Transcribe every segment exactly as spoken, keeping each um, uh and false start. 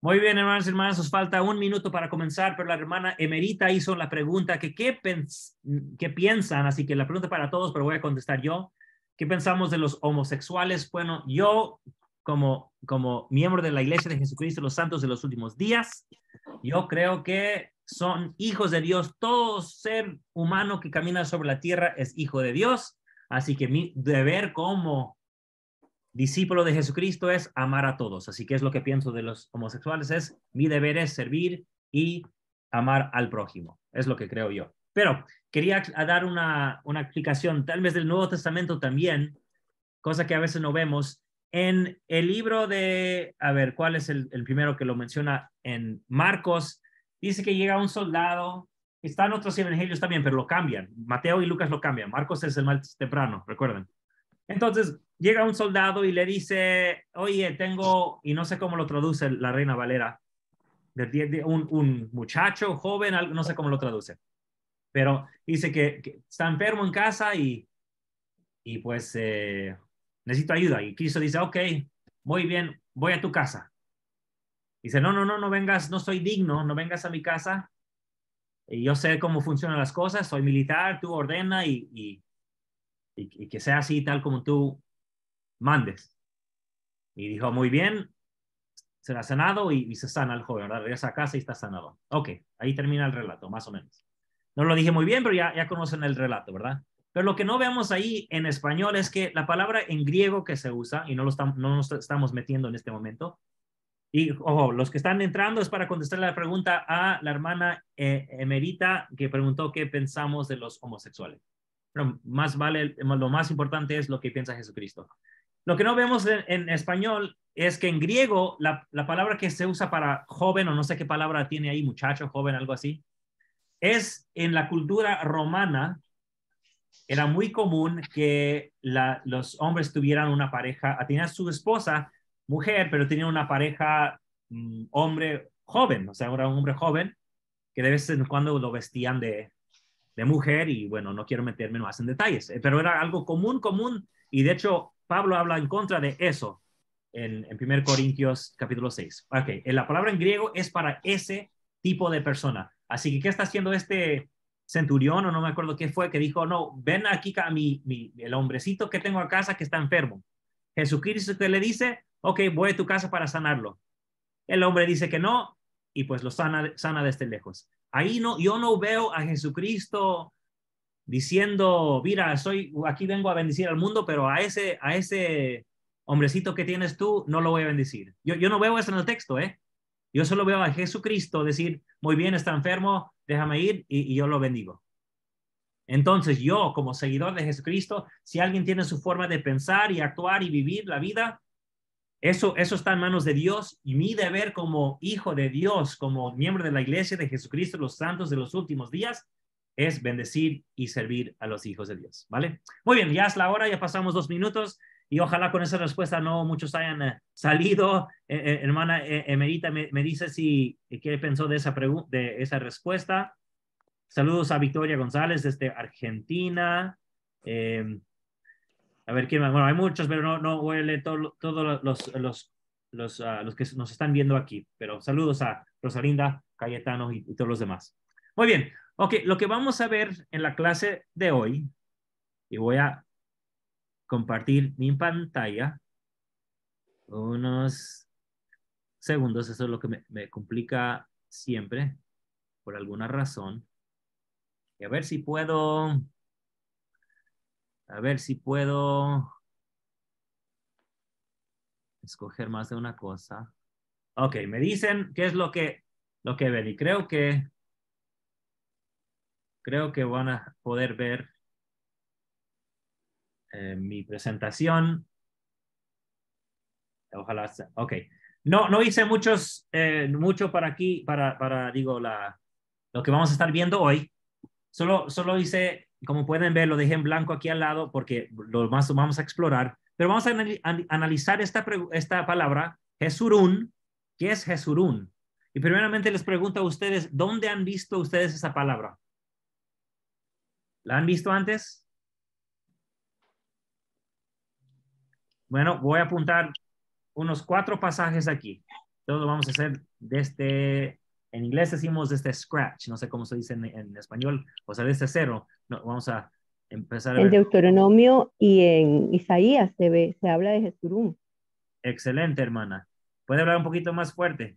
Muy bien, hermanos y hermanas, nos falta un minuto para comenzar, pero la hermana Emerita hizo la pregunta que qué, pens qué piensan, así que la pregunta para todos, pero voy a contestar yo. ¿Qué pensamos de los homosexuales? Bueno, yo como, como miembro de la Iglesia de Jesucristo de los Santos de los Últimos Días, yo creo que son hijos de Dios. Todo ser humano que camina sobre la tierra es hijo de Dios, así que mi deber como discípulo de Jesucristo es amar a todos. Así que es lo que pienso de los homosexuales, es mi deber es servir y amar al prójimo. Es lo que creo yo. Pero quería dar una, una explicación, tal vez del Nuevo Testamento también, cosa que a veces no vemos. En el libro de, a ver, ¿cuál es el, el primero que lo menciona? En Marcos, dice que llega un soldado, están otros evangelios también, pero lo cambian. Mateo y Lucas lo cambian. Marcos es el más temprano, recuerden. Entonces llega un soldado y le dice, oye, tengo, y no sé cómo lo traduce la Reina Valera, de, de, un, un muchacho joven, no sé cómo lo traduce, pero dice que, que está enfermo en casa y, y pues eh, necesito ayuda. Y Cristo dice, ok, muy bien, voy a tu casa. Dice, no, no, no, no vengas, no soy digno, no vengas a mi casa. Y yo sé cómo funcionan las cosas, soy militar, tú ordena y, y, y, y que sea así tal como tú mandes. Y dijo, muy bien, será sanado y, y se sana el joven, ¿verdad? Regresa a casa y está sanado. Ok, ahí termina el relato, más o menos. No lo dije muy bien, pero ya, ya conocen el relato, ¿verdad? Pero lo que no vemos ahí en español es que la palabra en griego que se usa, y no, lo estamos, no nos estamos metiendo en este momento, y ojo, los que están entrando es para contestar la pregunta a la hermana eh, Emerita que preguntó qué pensamos de los homosexuales. Pero más vale, lo más importante es lo que piensa Jesucristo. Lo que no vemos en, en español es que en griego la, la, palabra que se usa para joven, o no sé qué palabra tiene ahí, muchacho, joven, algo así, es en la cultura romana, era muy común que la, los hombres tuvieran una pareja, tenían su esposa, mujer, pero tenían una pareja um, hombre joven, o sea, era un hombre joven que de vez en cuando lo vestían de, de mujer y bueno, no quiero meterme más en detalles, pero era algo común, común, y de hecho Pablo habla en contra de eso en, en primero Corintios capítulo seis. Ok, la palabra en griego es para ese tipo de persona. Así que, ¿qué está haciendo este centurión o no me acuerdo qué fue? Que dijo, no, ven aquí a mi, mi, el hombrecito que tengo a casa que está enfermo. Jesucristo que le dice, ok, voy a tu casa para sanarlo. El hombre dice que no y pues lo sana, sana desde lejos. Ahí no, yo no veo a Jesucristo diciendo, mira, soy, aquí vengo a bendecir al mundo, pero a ese, a ese hombrecito que tienes tú no lo voy a bendecir. Yo, yo no veo eso en el texto, ¿eh? Yo solo veo a Jesucristo decir, muy bien, está enfermo, déjame ir y, y yo lo bendigo. Entonces yo, como seguidor de Jesucristo, si alguien tiene su forma de pensar y actuar y vivir la vida, eso, eso está en manos de Dios y mi deber como hijo de Dios, como miembro de la iglesia de Jesucristo, los santos de los últimos días, es bendecir y servir a los hijos de Dios, ¿vale? Muy bien, ya es la hora, ya pasamos dos minutos y ojalá con esa respuesta no muchos hayan eh, salido. Eh, eh, hermana eh, Emerita me, me dice si eh, qué pensó de esa, de esa respuesta. Saludos a Victoria González desde Argentina. Eh, a ver, ¿quién más? Bueno, hay muchos, pero no, no voy a leer todos todo los, los, los, uh, los que nos están viendo aquí. Pero saludos a Rosalinda, Cayetano y, y todos los demás. Muy bien. Ok, lo que vamos a ver en la clase de hoy, y voy a compartir mi pantalla unos segundos, eso es lo que me, me complica siempre, por alguna razón. Y a ver si puedo, a ver si puedo escoger más de una cosa. Ok, me dicen qué es lo que, lo que ven y creo que, creo que van a poder ver eh, mi presentación. Ojalá. Sea. Ok. No, no hice muchos, eh, mucho para aquí, para, para, digo, la, lo que vamos a estar viendo hoy. Solo, solo hice, como pueden ver, lo dejé en blanco aquí al lado porque lo más vamos a explorar. Pero vamos a analizar esta, esta palabra, Jesurún. ¿Qué es Jesurún? Y primeramente les pregunto a ustedes, ¿dónde han visto ustedes esa palabra? ¿La han visto antes? Bueno, voy a apuntar unos cuatro pasajes aquí. todo lo vamos a hacer desde, en inglés decimos desde scratch, no sé cómo se dice en, en español, o sea, desde cero. No, vamos a empezar a En ver. Deuteronomio y en Isaías se ve, se habla de Jesurún. Excelente, hermana. ¿Puede hablar un poquito más fuerte?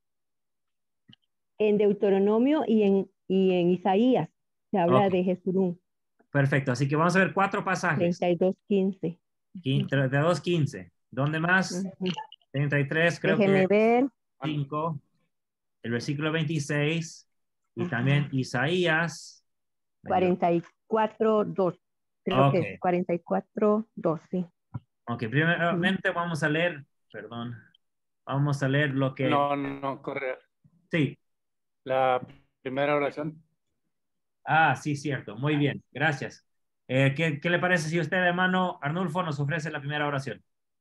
En Deuteronomio y en, y en Isaías se habla Ok, de Jesurún. perfecto. Así que vamos a ver cuatro pasajes. treinta y dos quince. treinta y dos quince. ¿Dónde más? Ujú. treinta y tres, creo Déjeme que ver. cinco. El versículo veintiséis. Y Ajá. también Isaías. cuarenta y cuatro dos. Creo Ok, que es cuarenta y cuatro dos, sí. ok. Primeramente vamos a leer, perdón, vamos a leer lo que, No, no, corre. sí. La primera oración. Ah, sí, cierto. Muy bien, gracias. Eh, ¿qué, ¿Qué le parece si usted, hermano Arnulfo, nos ofrece la primera oración?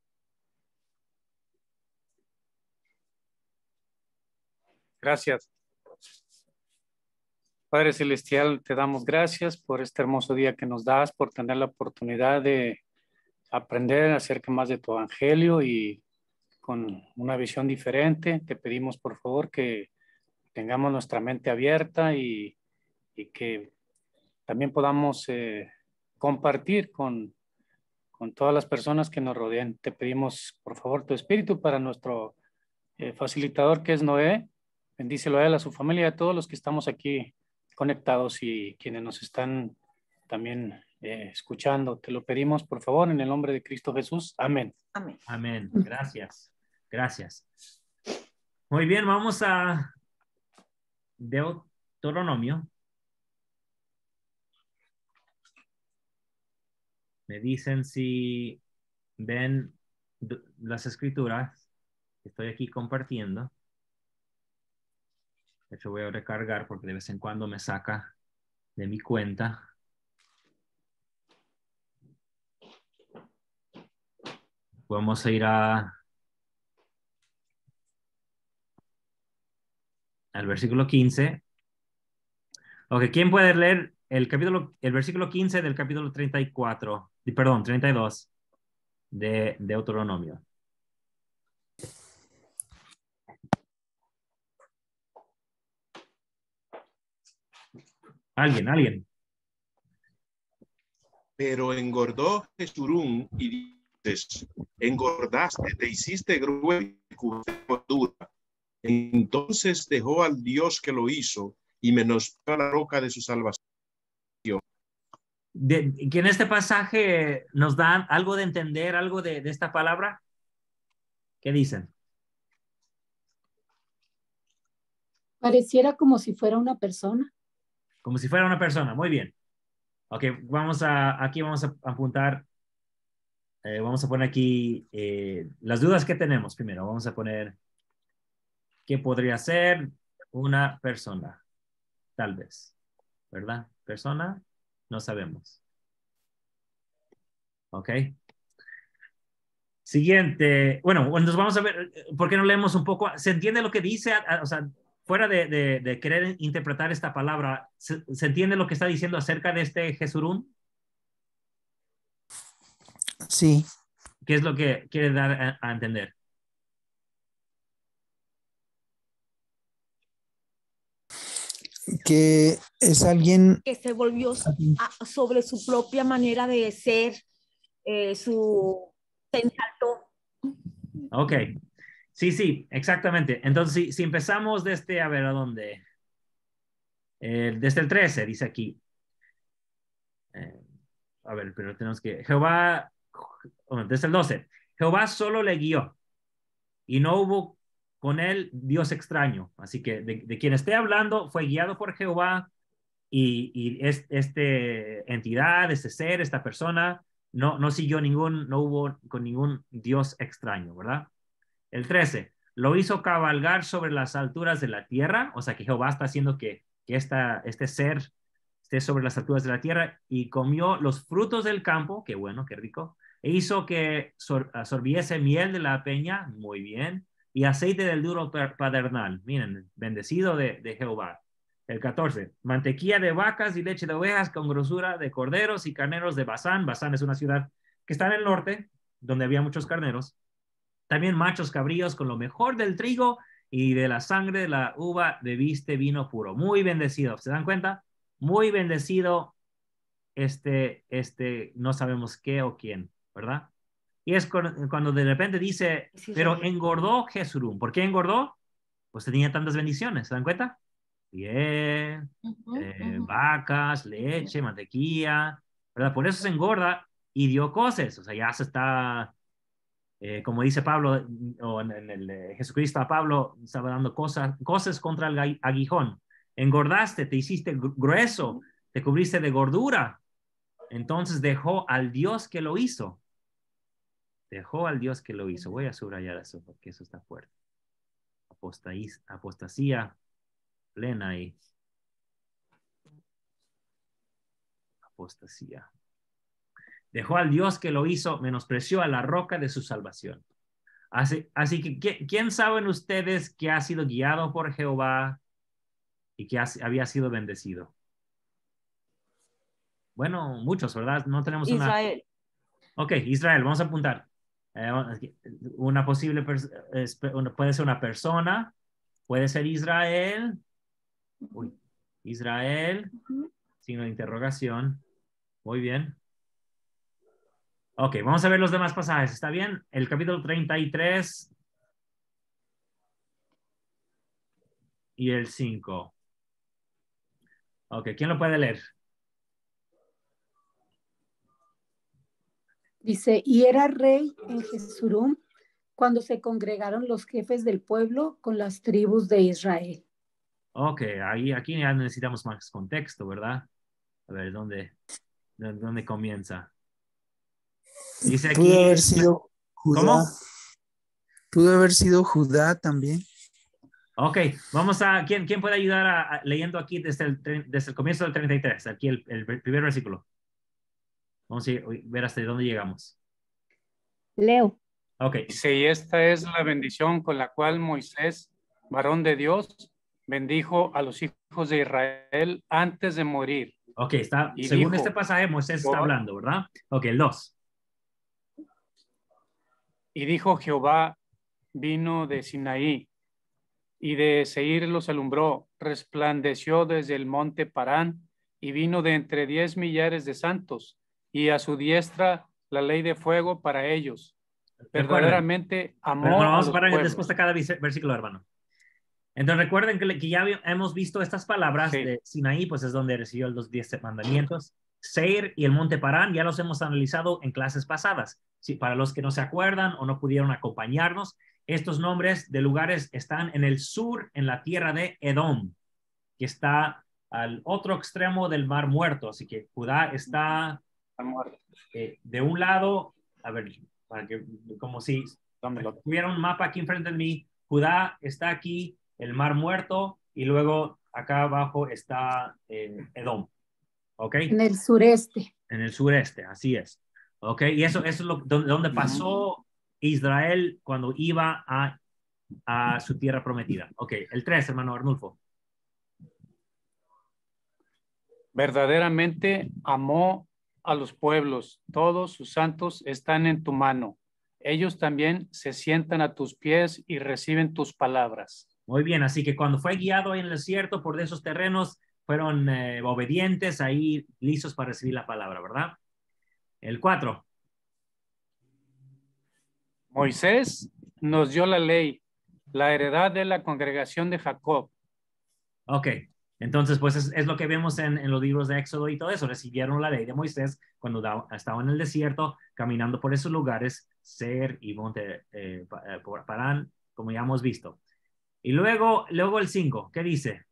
Gracias. Padre Celestial, te damos gracias por este hermoso día que nos das, por tener la oportunidad de aprender acerca más de tu evangelio y con una visión diferente. Te pedimos, por favor, que tengamos nuestra mente abierta y, y que también podamos eh, compartir con, con todas las personas que nos rodean. Te pedimos, por favor, tu espíritu para nuestro eh, facilitador que es Noé. Bendícelo a él, a su familia y a todos los que estamos aquí conectados y quienes nos están también eh, escuchando. Te lo pedimos, por favor, en el nombre de Cristo Jesús. Amén. Amén. Amén. Gracias. Gracias. Muy bien, vamos a Deuteronomio. Me dicen si ven las escrituras que estoy aquí compartiendo. De hecho, voy a recargar porque de vez en cuando me saca de mi cuenta. Vamos a ir a, al versículo quince. Ok, ¿quién puede leer el capítulo, el versículo quince del capítulo treinta y cuatro, perdón, treinta y dos de Deuteronomio? Alguien, alguien. Pero engordó Jesurún y dices, engordaste, te hiciste grueso y cubriste dura. Entonces dejó al Dios que lo hizo y menospreció la roca de su salvación. De, que en este pasaje nos dan algo de entender, algo de, de esta palabra. ¿Qué dicen? Pareciera como si fuera una persona. Como si fuera una persona. Muy bien. Ok, vamos a, aquí vamos a apuntar, eh, vamos a poner aquí eh, las dudas que tenemos primero. Vamos a poner qué podría ser una persona, tal vez, ¿verdad? Persona, no sabemos. Ok. Siguiente. Bueno, nos vamos a ver, ¿por qué no leemos un poco? ¿Se entiende lo que dice? O sea, fuera de, de, de querer interpretar esta palabra, ¿se, ¿se entiende lo que está diciendo acerca de este Jesurún? Sí. ¿Qué es lo que quiere dar a, a entender? Que es alguien Que se volvió a, sobre su propia manera de ser, eh, su se ensaltó. Ok. Sí, sí, exactamente. Entonces, si, si empezamos desde, a ver, ¿a dónde? Eh, desde el trece, dice aquí. Eh, a ver, pero tenemos que... Jehová, bueno, desde el doce. Jehová solo le guió y no hubo con él Dios extraño. Así que de, de quien esté hablando fue guiado por Jehová y, y es, este entidad, este ser, esta persona, no, no siguió ningún, no hubo con ningún Dios extraño, ¿verdad? El trece, lo hizo cabalgar sobre las alturas de la tierra, o sea que Jehová está haciendo que, que esta, este ser esté sobre las alturas de la tierra y comió los frutos del campo, qué bueno, qué rico, e hizo que sor, sorbiese miel de la peña, muy bien, y aceite del duro padernal, miren, bendecido de, de Jehová. El catorce, mantequilla de vacas y leche de ovejas con grosura de corderos y carneros de Basán. Basán es una ciudad que está en el norte, donde había muchos carneros. También machos cabríos con lo mejor del trigo y de la sangre de la uva bebiste vino puro. Muy bendecido. ¿Se dan cuenta? Muy bendecido este, este, no sabemos qué o quién, ¿verdad? Y es cuando de repente dice, pero engordó Jesurún. ¿Por qué engordó? Pues tenía tantas bendiciones. ¿Se dan cuenta? Bien, Ujú, eh, ujú. vacas, leche, mantequilla, ¿verdad? Por eso se engorda y dio coces. O sea, ya se está... Eh, como dice Pablo, o en, en el eh, Jesucristo a Pablo, estaba dando cosas, cosas contra el aguijón. Engordaste, te hiciste grueso, te cubriste de gordura. Entonces dejó al Dios que lo hizo. Dejó al Dios que lo hizo. Voy a subrayar eso porque eso está fuerte. Apostaís, apostasía plena y apostasía. Dejó al Dios que lo hizo, menospreció a la roca de su salvación. Así, así que, ¿quién saben ustedes que ha sido guiado por Jehová y que ha, había sido bendecido? Bueno, muchos, ¿verdad? No tenemos una... Israel. Ok, Israel, vamos a apuntar. Eh, una posible, puede ser una persona, puede ser Israel. Uy, Israel, Ujú. signo de interrogación. Muy bien. Ok, vamos a ver los demás pasajes. ¿Está bien? El capítulo treinta y tres y el cinco. Ok, ¿quién lo puede leer? Dice, y era rey en Jesurún cuando se congregaron los jefes del pueblo con las tribus de Israel. Ok, ahí, aquí ya necesitamos más contexto, ¿verdad? A ver, ¿dónde, dónde comienza? Dice aquí... Pudo haber sido Judá. ¿Cómo? Pudo haber sido Judá también. Ok, vamos a... ¿Quién, quién puede ayudar a, a, leyendo aquí desde el, desde el comienzo del treinta y tres? Aquí el, el primer versículo. Vamos a ver hasta dónde llegamos. Leo. Ok. Dice, y esta es la bendición con la cual Moisés, varón de Dios, bendijo a los hijos de Israel antes de morir. Ok, está, y según dijo, este pasaje, Moisés está hablando, ¿verdad? Ok, el dos. Y dijo Jehová, vino de Sinaí, y de Seir los alumbró, resplandeció desde el monte Parán, y vino de entre diez millares de santos, y a su diestra la ley de fuego para ellos. Verdaderamente amó bueno, bueno, vamos a a parar pueblos. después de cada versículo, hermano. Entonces recuerden que, que ya hemos visto estas palabras sí. de Sinaí, pues es donde recibió los diez mandamientos. Seir y el monte Parán ya los hemos analizado en clases pasadas. Sí, para los que no se acuerdan o no pudieron acompañarnos, estos nombres de lugares están en el sur, en la tierra de Edom, que está al otro extremo del Mar Muerto. Así que Judá está eh, de un lado, a ver, para que, como si tuviera un mapa aquí enfrente de mí, Judá está aquí, el Mar Muerto, y luego acá abajo está eh, Edom. ¿Ok? En el sureste. En el sureste, así es. ¿Ok? Y eso, eso es lo, donde, donde pasó Israel cuando iba a, a su tierra prometida. Ok, el tres, hermano Arnulfo. Verdaderamente amó a los pueblos, todos sus santos están en tu mano. Ellos también se sientan a tus pies y reciben tus palabras. Muy bien, así que cuando fue guiado en el desierto por esos terrenos, fueron eh, obedientes, ahí listos para recibir la palabra, ¿verdad? El cuatro. Moisés nos dio la ley, la heredad de la congregación de Jacob. Ok, entonces pues es, es lo que vemos en, en los libros de Éxodo y todo eso. Recibieron la ley de Moisés cuando da, estaban en el desierto, caminando por esos lugares, Seir y Monte eh, Parán, como ya hemos visto. Y luego, luego el cinco, ¿qué dice?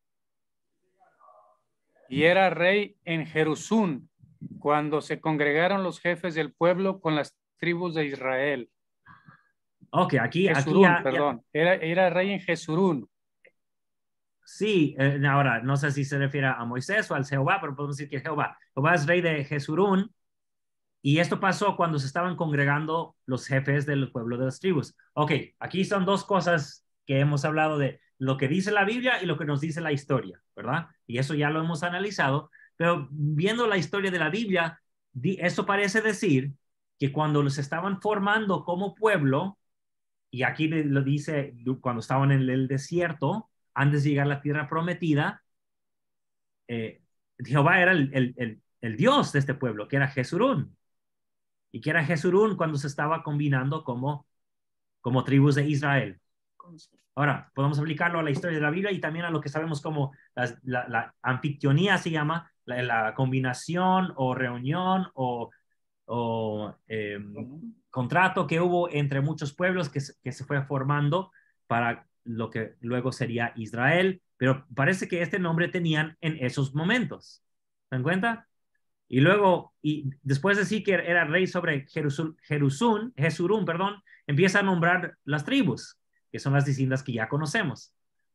Y era rey en Jerusún, cuando se congregaron los jefes del pueblo con las tribus de Israel. Ok, aquí, Jesurún, aquí ya, perdón, ya... Era, era rey en Jesurún. Sí, eh, ahora, no sé si se refiere a Moisés o al Jehová, pero podemos decir que Jehová. Jehová es rey de Jesurún, y esto pasó cuando se estaban congregando los jefes del pueblo de las tribus. Ok, aquí son dos cosas que hemos hablado de lo que dice la Biblia y lo que nos dice la historia, ¿verdad? Y eso ya lo hemos analizado, pero viendo la historia de la Biblia, eso parece decir que cuando los estaban formando como pueblo, y aquí lo dice, cuando estaban en el desierto, antes de llegar a la tierra prometida, eh, Jehová era el, el, el, el Dios de este pueblo, que era Jesurún. Y que era Jesurún cuando se estaba combinando como, como tribus de Israel. Ahora, podemos aplicarlo a la historia de la Biblia y también a lo que sabemos como la, la, la anfictionía se llama, la, la combinación o reunión o, o eh, contrato que hubo entre muchos pueblos que, que se fue formando para lo que luego sería Israel, pero parece que este nombre tenían en esos momentos. ¿Se dan cuenta? Y luego, y después de decir que era rey sobre Jerusún, Jerusún, Jesurún, perdón, empieza a nombrar las tribus, que son las distintas que ya conocemos.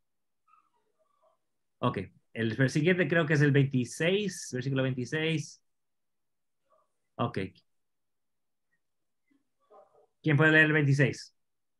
Ok, el siguiente creo que es el veintiséis, versículo veintiséis. Ok. ¿Quién puede leer el veintiséis?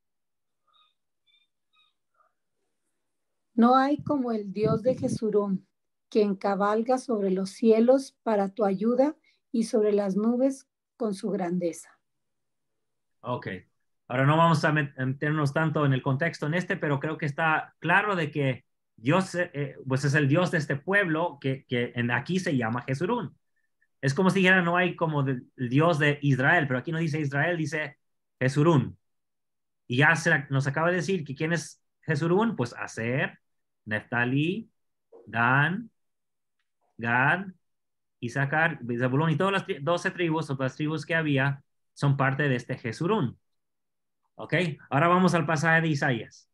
No hay como el Dios de Jesurún, quien cabalga sobre los cielos para tu ayuda y sobre las nubes con su grandeza. Ok. Ahora no vamos a meternos tanto en el contexto en este, pero creo que está claro de que Dios eh, pues es el Dios de este pueblo que, que en aquí se llama Jesurún. Es como si dijera, no hay como el Dios de Israel, pero aquí no dice Israel, dice Jesurún. Y ya se, nos acaba de decir que quién es Jesurún, pues Aser, Neftalí, Dan, Gad, Isaacar, Zabulón y todas las doce tribus, o las tribus que había, son parte de este Jesurún. Ok, ahora vamos al pasaje de Isaías.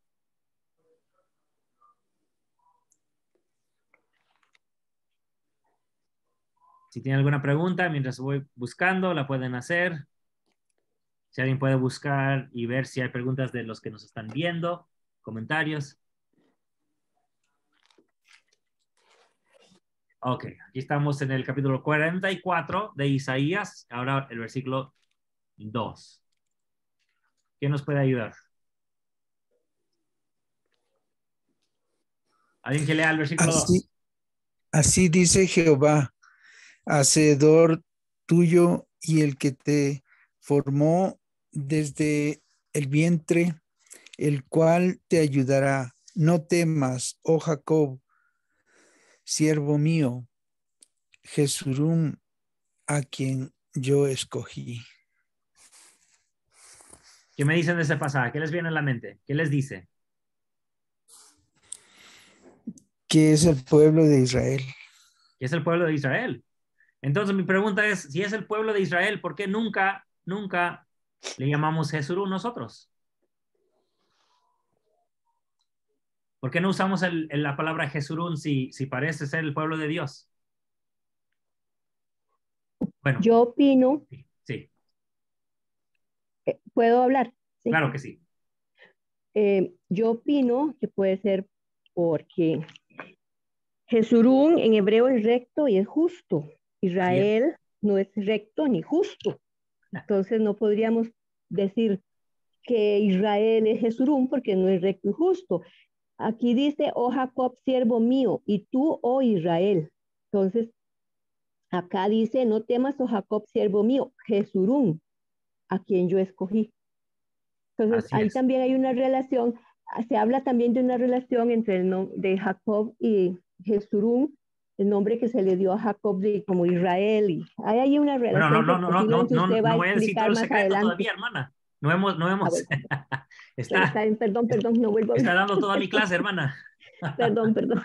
Si tienen alguna pregunta, mientras voy buscando, la pueden hacer. Si alguien puede buscar y ver si hay preguntas de los que nos están viendo, comentarios. Ok, aquí estamos en el capítulo cuarenta y cuatro de Isaías, ahora el versículo dos. ¿Quién nos puede ayudar? ¿Alguien que lea el versículo Así, dos? así dice Jehová, hacedor tuyo y el que te formó desde el vientre, el cual te ayudará. No temas, oh Jacob, siervo mío, Jesurún, a quien yo escogí. ¿Qué me dicen de ese pasaje? ¿Qué les viene a la mente? ¿Qué les dice? Que es el pueblo de Israel. Que es el pueblo de Israel. Entonces mi pregunta es, si es el pueblo de Israel, ¿por qué nunca, nunca le llamamos Jesurún nosotros? ¿Por qué no usamos el, el, la palabra Jesurún si, si parece ser el pueblo de Dios? Bueno. Yo opino. Sí. sí. Eh, ¿Puedo hablar? ¿Sí? Claro que sí. Eh, yo opino que puede ser porque Jesurún en hebreo es recto y es justo. Israel es. no es recto ni justo. Entonces no podríamos decir que Israel es Jesurún porque no es recto y justo. Aquí dice, oh Jacob, siervo mío, y tú, oh Israel. Entonces, acá dice, no temas, oh Jacob, siervo mío, Jesurún, a quien yo escogí. Entonces, Así ahí es. también hay una relación, se habla también de una relación entre el nombre de Jacob y Jesurún, el nombre que se le dio a Jacob de, como Israel, y hay ahí una relación bueno, no, no, que no, posiblemente no, no, usted no, va no a voy a decir todo explicar el más secreto adelante. todavía, hermana. No hemos, no hemos. Ah, bueno. está, está bien, perdón, perdón, no vuelvo a Está dando toda mi clase, hermana. Perdón, perdón.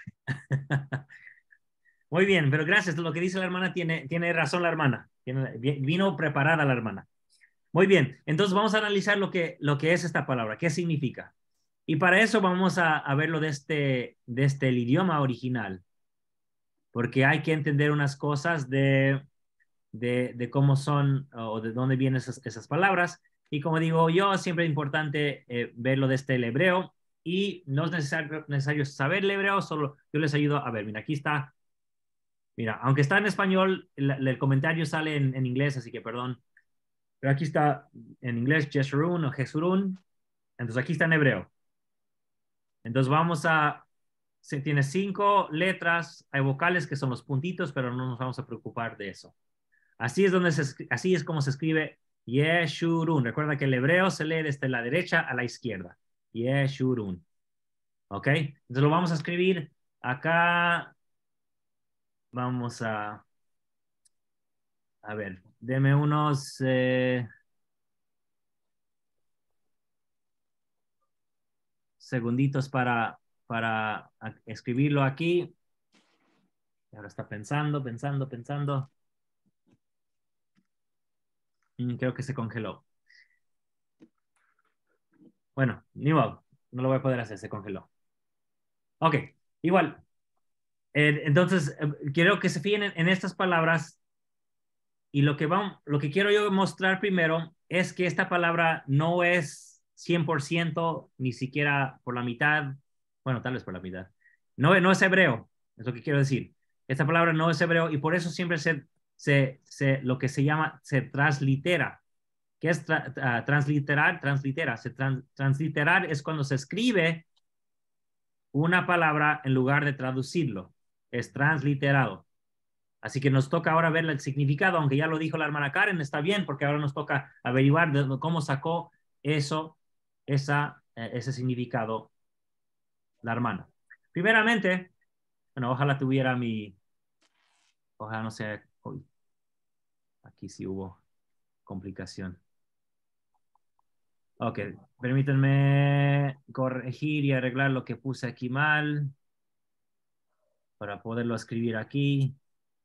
Muy bien, pero gracias. Lo que dice la hermana tiene, tiene razón la hermana. Tiene, vino preparada la hermana. Muy bien, entonces vamos a analizar lo que, lo que es esta palabra, qué significa. Y para eso vamos a, a verlo de este, de este el idioma original, porque hay que entender unas cosas de, de, de cómo son o de dónde vienen esas, esas palabras. Y como digo yo, siempre es importante eh, verlo desde el hebreo y no es necesario, necesario saber el hebreo, solo yo les ayudo a ver. Mira, aquí está. Mira, aunque está en español, el, el comentario sale en, en inglés, así que perdón. Pero aquí está en inglés Jesurún o Jesurún. Entonces aquí está en hebreo. Entonces vamos a, se tiene cinco letras, hay vocales que son los puntitos, pero no nos vamos a preocupar de eso. Así es, donde se, así es como se escribe Yeshurun. Recuerda que el hebreo se lee desde la derecha a la izquierda. Yeshurun. ¿Ok? Entonces lo vamos a escribir acá. Vamos a... A ver, deme unos... Eh, segunditos para, para escribirlo aquí. Ahora está pensando, pensando, pensando. Mm, creo que se congeló. Bueno, ni modo. No lo voy a poder hacer, se congeló. Ok, igual. Eh, entonces, eh, quiero que se fijen en, en estas palabras. Y lo que, vamos, lo que quiero yo mostrar primero es que esta palabra no es cien por ciento, ni siquiera por la mitad. Bueno, tal vez por la mitad. No, no es hebreo, es lo que quiero decir. Esta palabra no es hebreo y por eso siempre se, se, se lo que se llama, se translitera. ¿Qué es tra, uh, transliterar? Translitera. Se trans, transliterar es cuando se escribe una palabra en lugar de traducirlo. Es transliterado. Así que nos toca ahora ver el significado, aunque ya lo dijo la hermana Karen, está bien, porque ahora nos toca averiguar de cómo sacó eso, esa, eh, ese significado la hermana. Primeramente, bueno, ojalá tuviera mi, ojalá no sé, uy, aquí sí hubo complicación. Ok, permítanme corregir y arreglar lo que puse aquí mal para poderlo escribir aquí.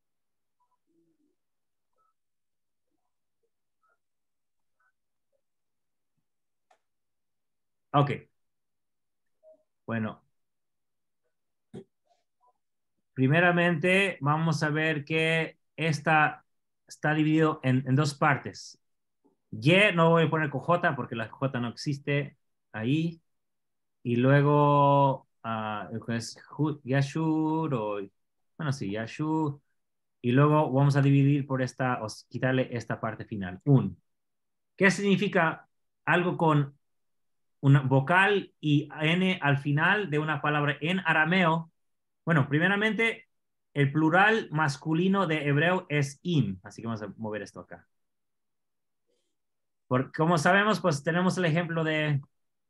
Ok. Bueno. Primeramente, vamos a ver que esta está dividido en, en dos partes. Y, no voy a poner con J porque la J no existe ahí. Y luego, uh, es Yashur o, bueno, sí, Yashur. Y luego vamos a dividir por esta, o quitarle esta parte final. Un. ¿Qué significa algo con una vocal y N al final de una palabra en arameo? Bueno, primeramente, el plural masculino de hebreo es im, así que vamos a mover esto acá. Porque como sabemos, pues tenemos el ejemplo de,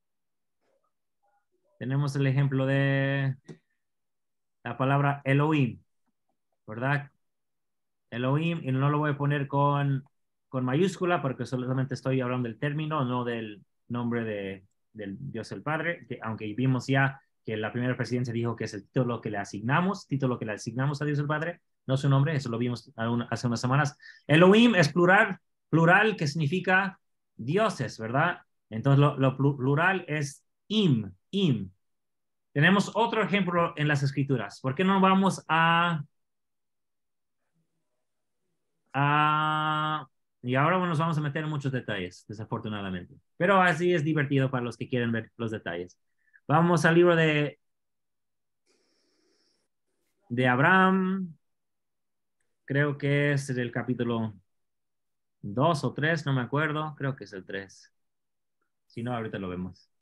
tenemos el ejemplo de la palabra Elohim, ¿verdad? Elohim, y no lo voy a poner con, con mayúscula porque solamente estoy hablando del término, no del nombre de, del Dios el Padre, que, aunque vimos ya que la primera presidencia dijo que es el título que le asignamos, título que le asignamos a Dios el Padre, no su nombre, eso lo vimos hace unas semanas. Elohim es plural, plural que significa dioses, ¿verdad? Entonces lo, lo plural es im, im. Tenemos otro ejemplo en las escrituras. ¿Por qué no vamos a... a y ahora nos vamos a meter en muchos detalles, desafortunadamente. Pero así es divertido para los que quieren ver los detalles. Vamos al libro de de Abraham, creo que es el capítulo dos o tres, no me acuerdo, creo que es el tres. Si no, ahorita lo vemos.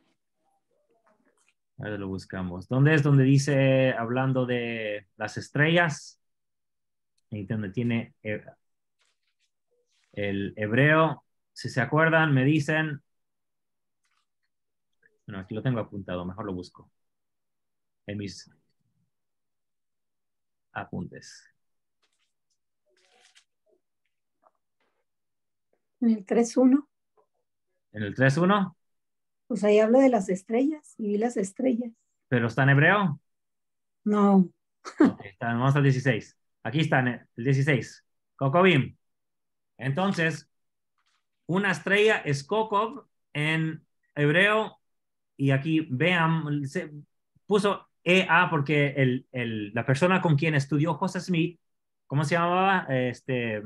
Ahora lo buscamos. ¿Dónde es donde dice, hablando de las estrellas? Ahí donde tiene el hebreo. Si se acuerdan, me dicen... Bueno, aquí lo tengo apuntado, mejor lo busco en mis apuntes. En el tres uno. ¿En el tres uno? Pues ahí habla de las estrellas y vi las estrellas. ¿Pero está en hebreo? No. Okay, está, vamos al dieciséis. Aquí está el dieciséis. Kokobim. Entonces, una estrella es Kokob en hebreo y aquí vean, se puso E A porque el, el, la persona con quien estudió José Smith, ¿cómo se llamaba? Este,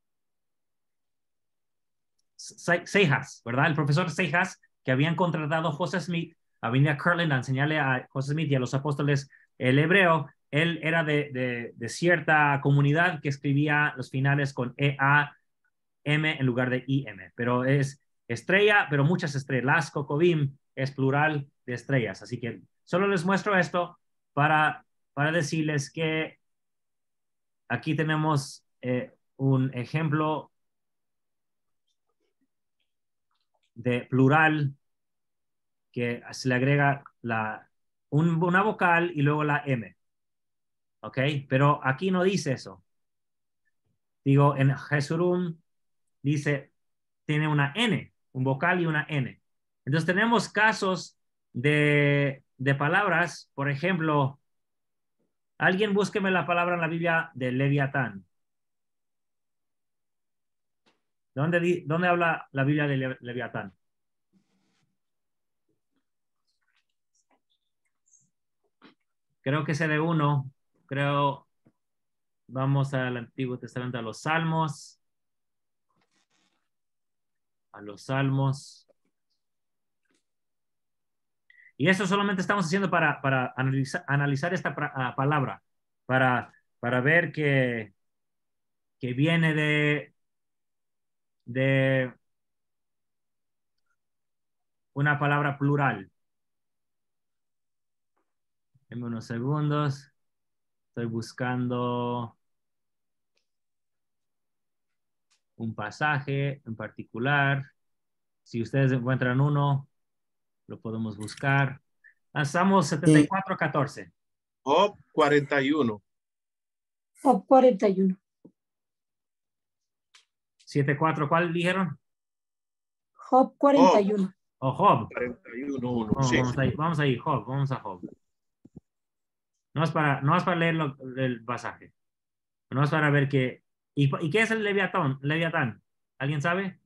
Seijas, ¿verdad? El profesor Seijas, que habían contratado a José Smith a venir a Kirtland a enseñarle a José Smith y a los apóstoles el hebreo. Él era de, de, de cierta comunidad que escribía los finales con E A M en lugar de I M, pero es estrella, pero muchas estrellas. Las Kokobim es plural de estrellas, así que solo les muestro esto para, para decirles que aquí tenemos eh, un ejemplo de plural que se le agrega la, un, una vocal y luego la M. ¿Ok? Pero aquí no dice eso. Digo, en Jesurum dice, tiene una N, un vocal y una N. Entonces tenemos casos de, de palabras, por ejemplo, alguien búsqueme la palabra en la Biblia de Leviatán. ¿Dónde, di, ¿Dónde habla la Biblia de Le, Leviatán? Creo que se de uno. Creo, vamos al Antiguo Testamento, a los Salmos. A los Salmos. Y eso solamente estamos haciendo para, para analizar, analizar esta pra, uh, palabra, para, para ver que, que viene de, de una palabra plural. En unos segundos. Estoy buscando un pasaje en particular. Si ustedes encuentran uno, lo podemos buscar. Salmos setenta y cuatro, catorce. Job cuarenta y uno. Job cuarenta y uno. siete cuatro, ¿cuál dijeron? Job cuarenta y uno. O oh, Job. cuarenta y uno, uno. Oh, Sí. Vamos ahí, vamos ahí, Job, vamos a Job. No es para, no es para leer lo, el pasaje. No es para ver qué. ¿Y, ¿Y qué es el Leviatán? Leviatán? ¿Alguien sabe?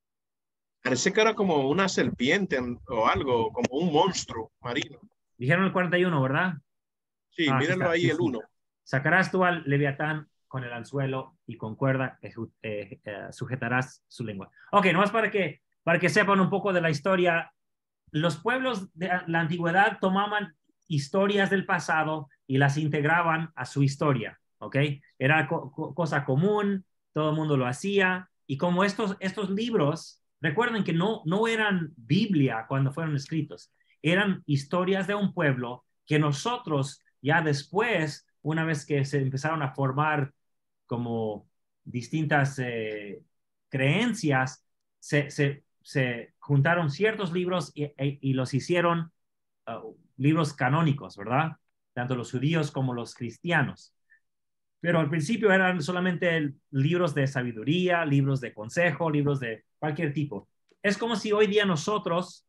Parece que era como una serpiente o algo, como un monstruo marino. Dijeron el cuarenta y uno, ¿verdad? Sí, ah, mírenlo ahí, sí, el sí. uno. Sacarás tú al Leviatán con el anzuelo y con cuerda eh, eh, eh, sujetarás su lengua. Ok, nomás para que, para que sepan un poco de la historia. Los pueblos de la antigüedad tomaban historias del pasado y las integraban a su historia, ¿ok? Era co co cosa común, todo el mundo lo hacía, y como estos, estos libros, recuerden que no, no eran Biblia cuando fueron escritos, eran historias de un pueblo que nosotros ya después, una vez que se empezaron a formar como distintas eh, creencias, se, se se juntaron ciertos libros y, y, y los hicieron uh, libros canónicos, ¿verdad? Tanto los judíos como los cristianos. Pero al principio eran solamente libros de sabiduría, libros de consejo, libros de cualquier tipo. Es como si hoy día nosotros,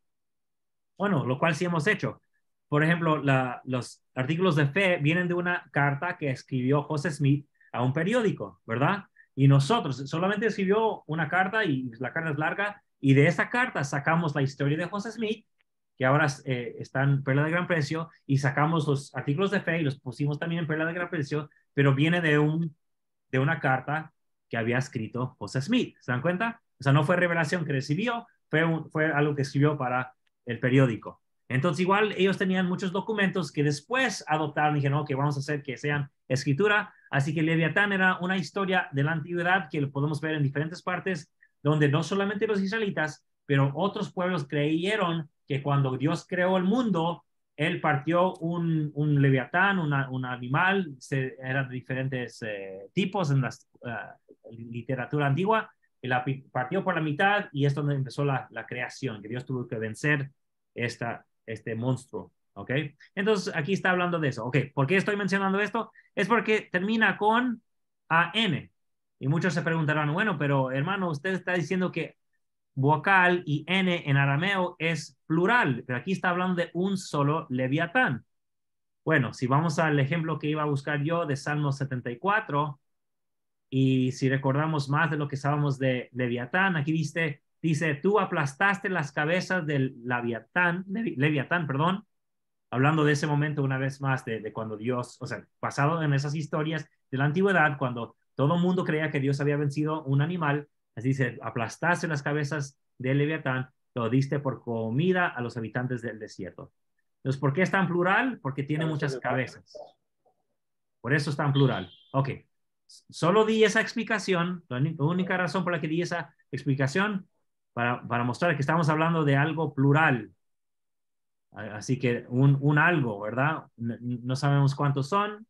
bueno, lo cual sí hemos hecho. Por ejemplo, la, los artículos de fe vienen de una carta que escribió José Smith a un periódico, ¿verdad? Y nosotros solamente escribió una carta y la carta es larga, y de esa carta sacamos la historia de José Smith, que ahora eh, está en Perla de Gran Precio, y sacamos los artículos de fe y los pusimos también en Perla de Gran Precio, pero viene de, un, de una carta que había escrito José Smith. ¿Se dan cuenta? O sea, no fue revelación que recibió, fue, un, fue algo que escribió para el periódico. Entonces, igual ellos tenían muchos documentos que después adoptaron y dijeron, ok, vamos a hacer que sean escritura. Así que Leviatán era una historia de la antigüedad que lo podemos ver en diferentes partes, donde no solamente los israelitas, pero otros pueblos creyeron que cuando Dios creó el mundo, él partió un, un leviatán, una, un animal, se, eran diferentes eh, tipos en la uh, literatura antigua, y la partió por la mitad, y es donde empezó la, la creación, que Dios tuvo que vencer esta, este monstruo. ¿Ok? Entonces, aquí está hablando de eso. ¿Ok? ¿Por qué estoy mencionando esto? Es porque termina con A N. Y muchos se preguntarán, bueno, pero hermano, usted está diciendo que vocal y N en arameo es plural, pero aquí está hablando de un solo leviatán. Bueno, si vamos al ejemplo que iba a buscar yo de Salmo setenta y cuatro, y si recordamos más de lo que sabemos de leviatán, aquí dice, dice, tú aplastaste las cabezas del leviatán, leviatán, perdón, hablando de ese momento una vez más, de, de cuando Dios, o sea, basado en esas historias de la antigüedad, cuando todo el mundo creía que Dios había vencido un animal, así dice, aplastaste las cabezas del leviatán, lo diste por comida a los habitantes del desierto. Entonces, ¿por qué es tan plural? Porque tiene muchas cabezas. Por eso es tan plural. Ok. Solo di esa explicación, la única razón por la que di esa explicación, para, para mostrar que estamos hablando de algo plural. Así que un, un algo, ¿verdad? No, no sabemos cuántos son,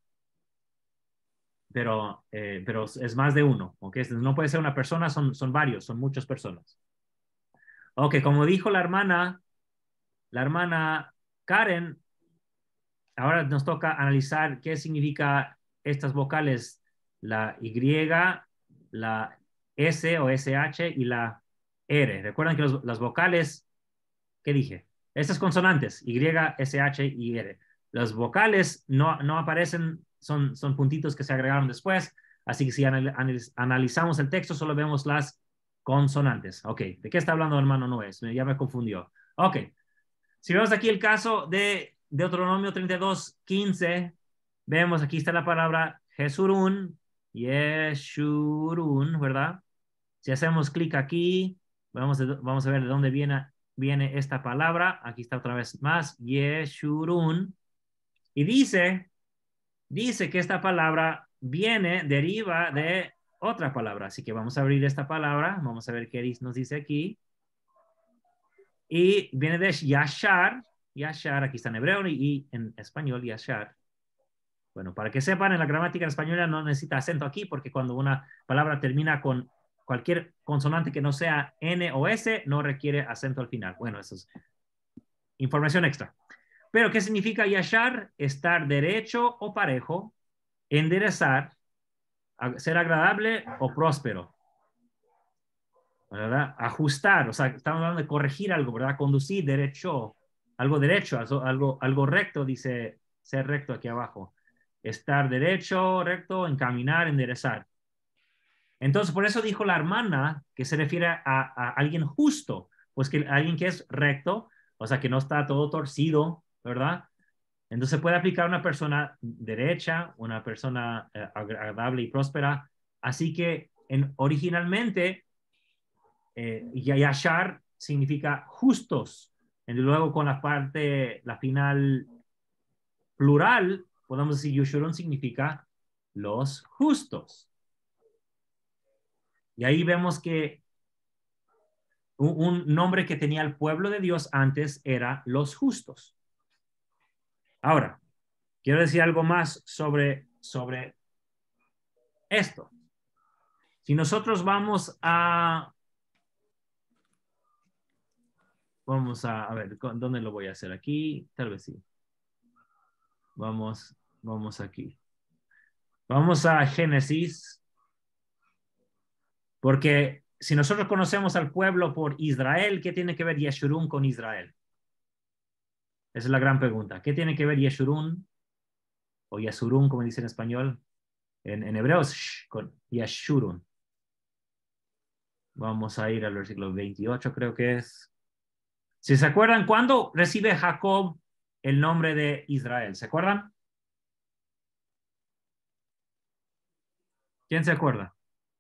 pero, eh, pero es más de uno, ¿ok? No puede ser una persona, son, son varios, son muchas personas. Ok, como dijo la hermana, la hermana Karen, ahora nos toca analizar qué significa estas vocales, la Y, la S o S H y la R. Recuerden que los, las vocales, ¿qué dije? Estas consonantes, Y, S H y R. Las vocales no, no aparecen, son, son puntitos que se agregaron después, así que si anal, analizamos el texto solo vemos las consonantes. Ok, ¿de qué está hablando hermano Noé? Ya me confundió. Ok, si vemos aquí el caso de Deuteronomio treinta y dos, quince, vemos aquí está la palabra Jesurún, Yeshurún, ¿verdad? Si hacemos clic aquí, vamos a, vamos a ver de dónde viene, viene esta palabra. Aquí está otra vez más, Yeshurún. Y dice, dice que esta palabra viene, deriva de otra palabra. Así que vamos a abrir esta palabra. Vamos a ver qué nos dice aquí. Y viene de Yashar. Yashar, aquí está en hebreo y en español, Yashar. Bueno, para que sepan, en la gramática española no necesita acento aquí, porque cuando una palabra termina con cualquier consonante que no sea N o S, no requiere acento al final. Bueno, eso es información extra. Pero, ¿qué significa yashar? Estar derecho o parejo, enderezar, ser agradable o próspero, ¿verdad? Ajustar, o sea, estamos hablando de corregir algo, ¿verdad? Conducir, derecho, algo derecho, algo, algo recto, dice ser recto aquí abajo. Estar derecho, recto, encaminar, enderezar. Entonces, por eso dijo la hermana que se refiere a, a alguien justo, pues que alguien que es recto, o sea, que no está todo torcido, ¿verdad? Entonces puede aplicar a una persona derecha, una persona eh, agradable y próspera. Así que en, originalmente, eh, yashar significa justos. Y luego con la parte, la final plural, podemos decir Yeshurun significa los justos. Y ahí vemos que un, un nombre que tenía el pueblo de Dios antes era los justos. Ahora, quiero decir algo más sobre, sobre esto. Si nosotros vamos a... Vamos a, a ver, ¿dónde lo voy a hacer? Aquí, tal vez sí. Vamos, vamos aquí. Vamos a Génesis. Porque si nosotros conocemos al pueblo por Israel, ¿qué tiene que ver Yeshurun con Israel? Esa es la gran pregunta. ¿Qué tiene que ver Yeshurun o Yeshurun, como dice en español? En, en hebreo es sh, con Yeshurun. Vamos a ir al versículo veintiocho, creo que es. Si se acuerdan, ¿cuándo recibe Jacob el nombre de Israel? ¿Se acuerdan? ¿Quién se acuerda?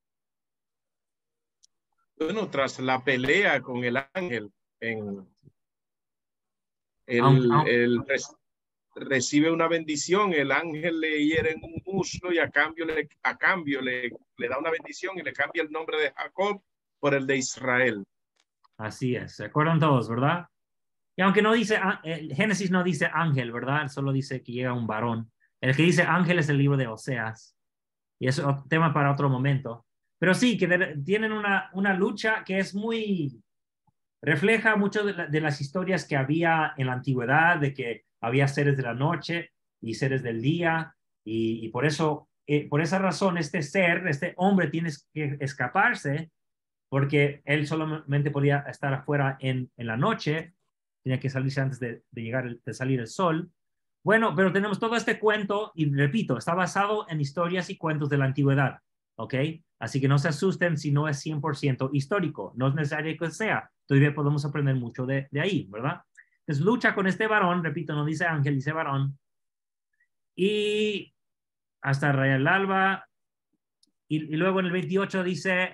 Bueno, tras la pelea con el ángel, en, el, Aunque, aunque, el recibe una bendición, el ángel le hiere en un muslo y a cambio, le, a cambio le, le da una bendición y le cambia el nombre de Jacob por el de Israel. Así es, se acuerdan todos, ¿verdad? Y aunque no dice, el Génesis no dice ángel, ¿verdad? Solo dice que llega un varón. El que dice ángel es el libro de Oseas. Y es un tema para otro momento. Pero sí, que de, tienen una, una lucha que es muy... refleja mucho de, la, de las historias que había en la antigüedad, de que había seres de la noche y seres del día. Y, y por eso, eh, por esa razón, este ser, este hombre tiene que escaparse, porque él solamente podía estar afuera en, en la noche, tenía que salirse antes de, de llegar, de salir el sol. Bueno, pero tenemos todo este cuento, y repito, está basado en historias y cuentos de la antigüedad, ¿ok? Así que no se asusten si no es cien por ciento histórico, no es necesario que sea, todavía podemos aprender mucho de, de ahí, ¿verdad? Entonces lucha con este varón, repito, no dice ángel, dice varón, y hasta rayar el alba, y, y luego en el veintiocho dice,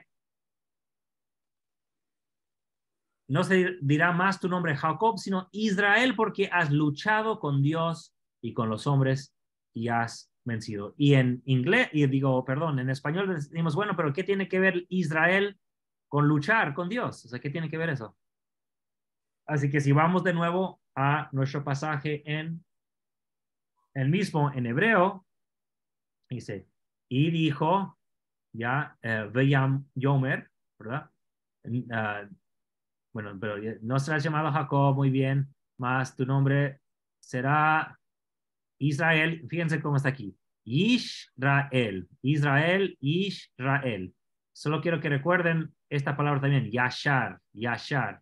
no se dirá más tu nombre Jacob, sino Israel, porque has luchado con Dios y con los hombres y has vencido. Y en inglés, y digo, perdón, en español decimos, bueno, pero ¿qué tiene que ver Israel con luchar con Dios? O sea, ¿qué tiene que ver eso? Así que si vamos de nuevo a nuestro pasaje en el mismo, en hebreo, dice, y dijo, ya, eh, Veyam Yomer, ¿verdad? Uh, bueno, pero no serás llamado Jacob, muy bien, más tu nombre será Israel. Fíjense cómo está aquí. Israel, Israel, Israel. Solo quiero que recuerden esta palabra también, Yashar, Yashar.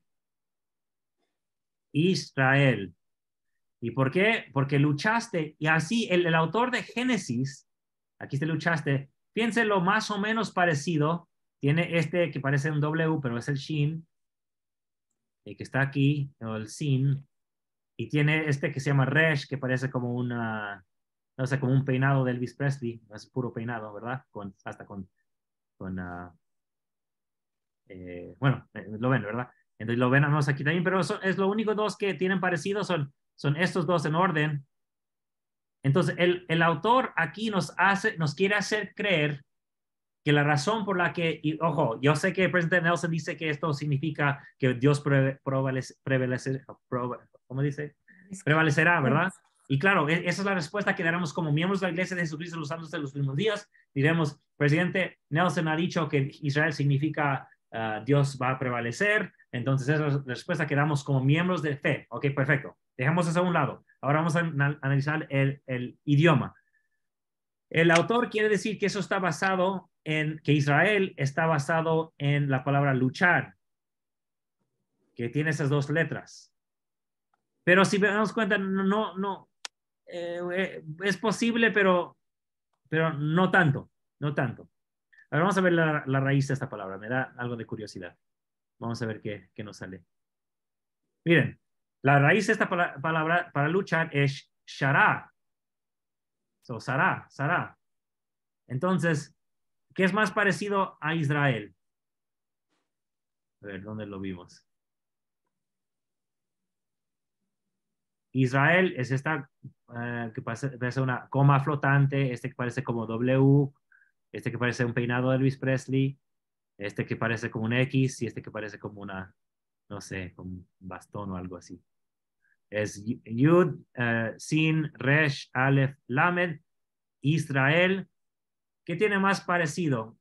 Israel. ¿Y por qué? Porque luchaste. Y así el, el autor de Génesis, aquí te luchaste, fíjense lo más o menos parecido. Tiene este que parece un W, pero es el Shin, el que está aquí, o el Sin. Y tiene este que se llama Resh, que parece como una, no sé, como un peinado de Elvis Presley. Es puro peinado, ¿verdad? Con, hasta con, con uh, eh, bueno, eh, lo ven, ¿verdad? Entonces lo vemos aquí también, pero eso es lo único dos que tienen parecido, son, son estos dos en orden. Entonces el, el autor aquí nos hace, nos quiere hacer creer que la razón por la que, y, ojo, yo sé que el presidente Nelson dice que esto significa que Dios pre, prevalece, prevalecer, preve, ¿cómo dice? Prevalecerá, ¿verdad? Y claro, esa es la respuesta que daremos como miembros de la Iglesia de Jesucristo los Santos de los últimos días. Diremos, presidente Nelson ha dicho que Israel significa uh, Dios va a prevalecer. Entonces esa es la respuesta que damos como miembros de fe. Ok, perfecto. Dejamos eso a un lado. Ahora vamos a analizar el, el idioma. El autor quiere decir que eso está basado en, que Israel está basado en la palabra luchar, que tiene esas dos letras. Pero si nos damos cuenta, no, no, eh, es posible, pero, pero no tanto, no tanto. Ahora vamos a ver la, la raíz de esta palabra, me da algo de curiosidad. Vamos a ver qué, qué nos sale. Miren, la raíz de esta palabra, palabra para luchar es shara. So, sará, sará. Entonces, ¿qué es más parecido a Israel? A ver, ¿dónde lo vimos? Israel es esta uh, que parece, parece una coma flotante, este que parece como W, este que parece un peinado de Elvis Presley, este que parece como un X y este que parece como una, no sé, como un bastón o algo así. Es Yud, uh, Sin, Resh, Aleph, Lamed, Israel. ¿Qué tiene más parecido?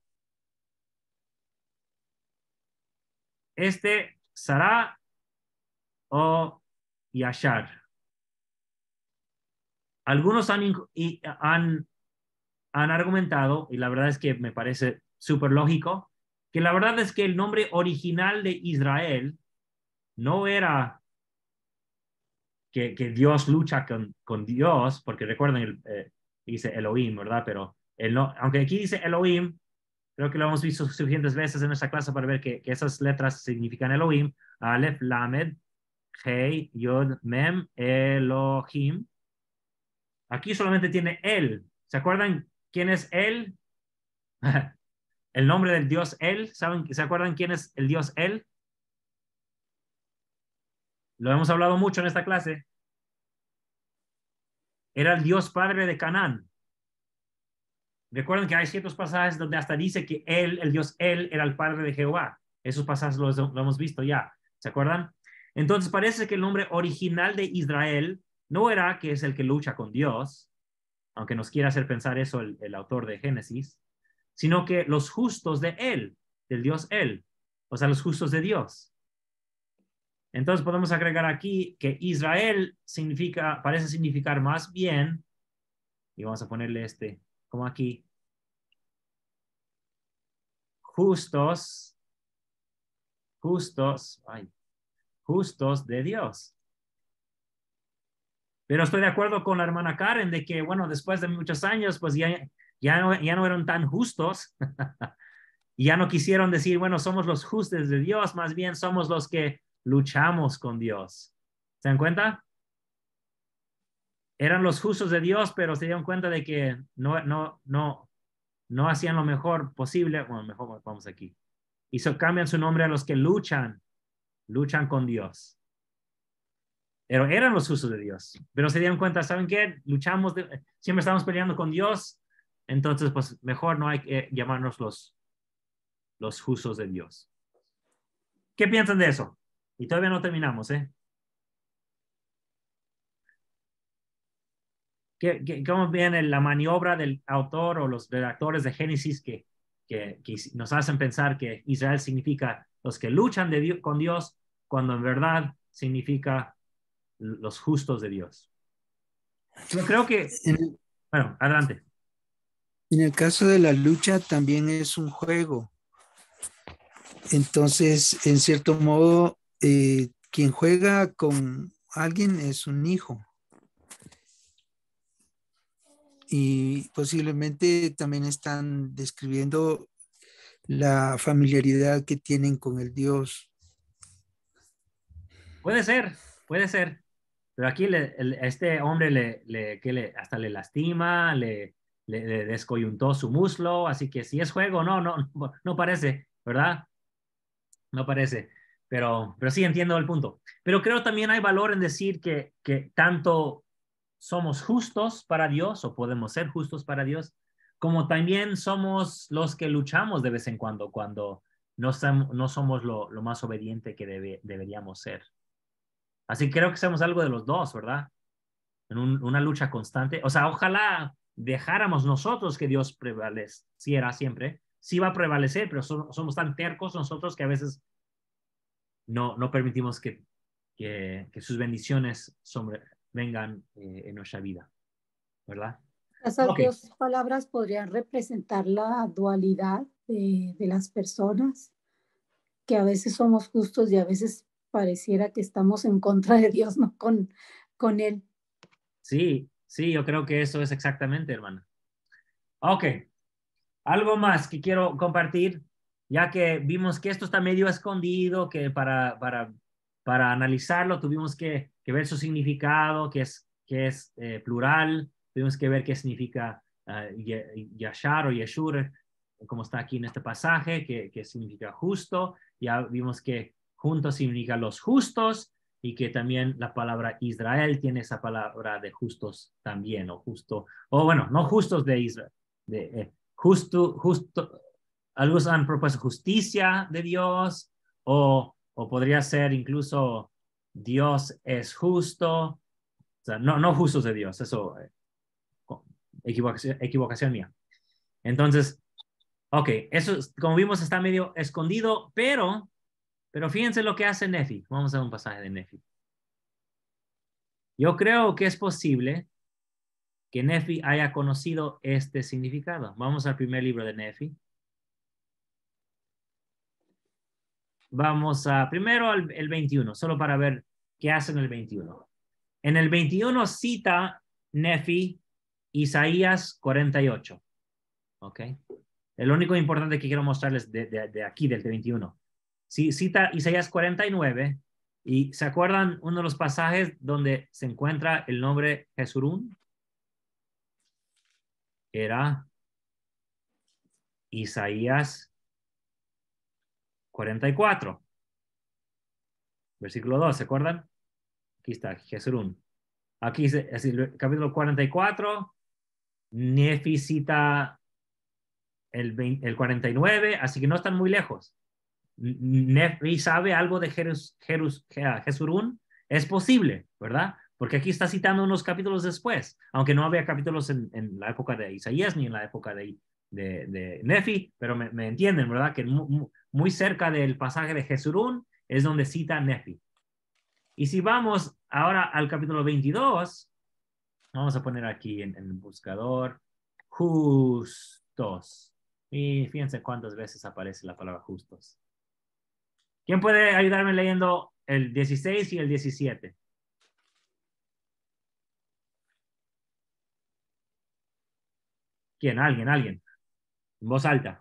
Este, Sará o Yashar. Algunos han, han, han argumentado, y la verdad es que me parece súper lógico, que la verdad es que el nombre original de Israel no era que, que Dios lucha con, con Dios, porque recuerden, el, eh, dice Elohim, ¿verdad? Pero el no, aunque aquí dice Elohim, creo que lo hemos visto suficientes veces en nuestra clase para ver que, que esas letras significan Elohim, Aleph, Lamed, Hei, Yod, Mem, Elohim. Aquí solamente tiene él. ¿Se acuerdan quién es él? El nombre del Dios él. ¿Saben? ¿Se acuerdan quién es el Dios él? Lo hemos hablado mucho en esta clase. Era el Dios padre de Canaán. Recuerden que hay ciertos pasajes donde hasta dice que él, el Dios él, era el padre de Jehová. Esos pasajes los, lo hemos visto ya. ¿Se acuerdan? Entonces parece que el nombre original de Israel no era que es el que lucha con Dios, aunque nos quiera hacer pensar eso el, el autor de Génesis, sino que los justos de él, del Dios él, o sea, los justos de Dios. Entonces podemos agregar aquí que Israel significa, parece significar más bien, y vamos a ponerle este, como aquí, justos, justos, ay, justos de Dios. Pero estoy de acuerdo con la hermana Karen de que, bueno, después de muchos años, pues ya, ya, no, ya no eran tan justos. Y ya no quisieron decir, bueno, somos los justos de Dios, más bien somos los que luchamos con Dios. ¿Se dan cuenta? Eran los justos de Dios, pero se dieron cuenta de que no, no, no, no hacían lo mejor posible. Bueno, mejor vamos aquí. Y so, cambian su nombre a los que luchan, luchan con Dios. Pero eran los justos de Dios. Pero se dieron cuenta, ¿saben qué? Luchamos, de, siempre estamos peleando con Dios. Entonces, pues mejor no hay que llamarnos los, los justos de Dios. ¿Qué piensan de eso? Y todavía no terminamos, ¿eh? ¿Qué, qué, ¿Cómo viene la maniobra del autor o los redactores de Génesis que, que, que nos hacen pensar que Israel significa los que luchan de Dios, con Dios cuando en verdad significa los justos de Dios. Yo creo que, En, bueno, adelante. en el caso de la lucha también es un juego. Entonces, en cierto modo, eh, quien juega con alguien es un hijo. Y posiblemente también están describiendo la familiaridad que tienen con el Dios. Puede ser, puede ser. Pero aquí le, el, este hombre le, le, que le, hasta le lastima, le, le, le descoyuntó su muslo, así que si es juego, no, no, no parece, ¿verdad? No parece, pero, pero sí entiendo el punto. Pero creo también hay valor en decir que, que tanto somos justos para Dios o podemos ser justos para Dios, como también somos los que luchamos de vez en cuando, cuando no, som, no somos lo, lo más obediente que debe, deberíamos ser. Así que creo que somos algo de los dos, ¿verdad? En un, una lucha constante. O sea, ojalá dejáramos nosotros que Dios prevaleciera siempre. Sí va a prevalecer, pero so, somos tan tercos nosotros que a veces no, no permitimos que, que, que sus bendiciones sobre, vengan eh, en nuestra vida, ¿verdad? Esas Okay. dos palabras podrían representar la dualidad de, de las personas, que a veces somos justos y a veces pareciera que estamos en contra de Dios, no con, con Él. Sí, sí, yo creo que eso es exactamente, hermana. Ok, algo más que quiero compartir, ya que vimos que esto está medio escondido, que para, para, para analizarlo tuvimos que, que ver su significado, que es, que es eh, plural, tuvimos que ver qué significa uh, Yashar o Yeshur, como está aquí en este pasaje, que, que significa justo. Ya vimos que juntos significa los justos, y que también la palabra Israel tiene esa palabra de justos también, o justo, o bueno, no justos de Israel, de, eh, justo, justo, algunos han propuesto justicia de Dios, o, o podría ser incluso Dios es justo, o sea, no, no justos de Dios, eso, eh, equivocación, equivocación mía. Entonces, ok, eso, como vimos, está medio escondido, pero, pero fíjense lo que hace Nefi. Vamos a un pasaje de Nefi. Yo creo que es posible que Nefi haya conocido este significado. Vamos al primer libro de Nefi. Vamos a primero al el veintiuno, solo para ver qué hace en el veintiuno. En el veintiuno cita Nefi Isaías cuarenta y ocho. ¿Ok? El único importante que quiero mostrarles de, de, de aquí, del veintiuno. Sí, cita Isaías cuarenta y nueve. ¿Y se acuerdan uno de los pasajes donde se encuentra el nombre Jesurún? Era Isaías cuarenta y cuatro. Versículo dos, ¿se acuerdan? Aquí está, Jesurún. Aquí es el capítulo cuarenta y cuatro. Nefi cita el, veinte, el cuarenta y nueve, así que no están muy lejos. Nefi sabe algo de Jerus, Jerus, Jesurún. Es posible, ¿verdad? Porque aquí está citando unos capítulos después, aunque no había capítulos en, en la época de Isaías ni en la época de, de, de Nefi, pero me, me entienden, ¿verdad? Que muy, muy cerca del pasaje de Jesurún es donde cita Nefi. Y si vamos ahora al capítulo veintidós, vamos a poner aquí en, en el buscador justos. Y fíjense cuántas veces aparece la palabra justos. ¿Quién puede ayudarme leyendo el dieciséis y el diecisiete? ¿Quién? Alguien, alguien. En voz alta.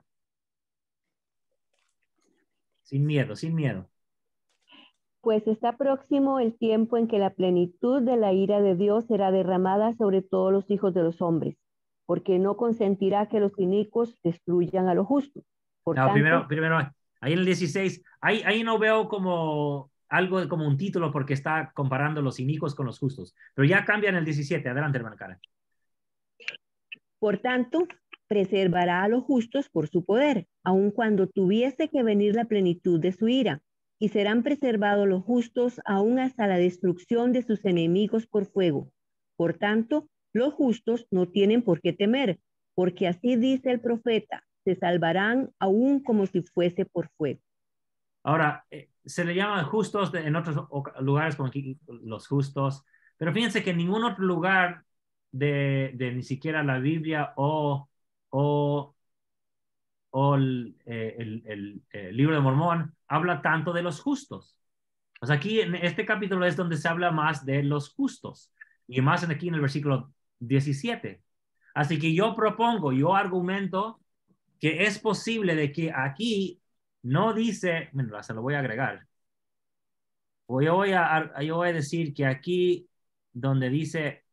Sin miedo, sin miedo. Pues está próximo el tiempo en que la plenitud de la ira de Dios será derramada sobre todos los hijos de los hombres, porque no consentirá que los inicuos destruyan a los justos. Por no, tanto, primero, primero, ahí en el dieciséis, ahí, ahí no veo como algo como un título porque está comparando los inicuos con los justos, pero ya cambia en el diecisiete. Adelante, hermana Karen. Por tanto, preservará a los justos por su poder, aun cuando tuviese que venir la plenitud de su ira, y serán preservados los justos aún hasta la destrucción de sus enemigos por fuego. Por tanto, los justos no tienen por qué temer, porque así dice el profeta, se salvarán aún como si fuese por fuego. Ahora, eh, se le llama justos de, en otros lugares como aquí los justos, pero fíjense que en ningún otro lugar de, de ni siquiera la Biblia o, o, o el, el, el, el libro de Mormón habla tanto de los justos. O sea, aquí en este capítulo es donde se habla más de los justos y más aquí en el versículo diecisiete. Así que yo propongo, yo argumento que es posible de que aquí no dice, bueno, se lo voy a agregar. O yo voy a, yo voy a decir que aquí donde dice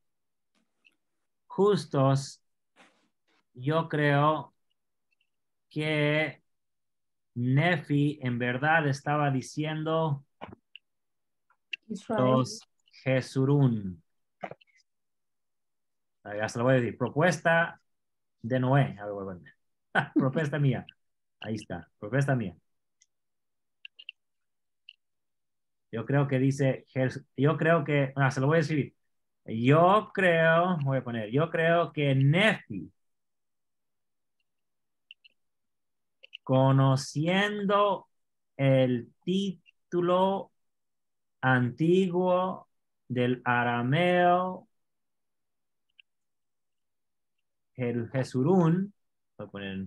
justos, yo creo que Nefi en verdad estaba diciendo Israel. los Jesurún. Ya se lo voy a decir. Propuesta de Noé. A ver, voy a poner. Propuesta mía. Ahí está. Propuesta mía. Yo creo que dice, yo creo que, ah, se lo voy a decir. Yo creo, voy a poner, yo creo que Nefi, conociendo el título antiguo del arameo, el Jesurún, voy a poner,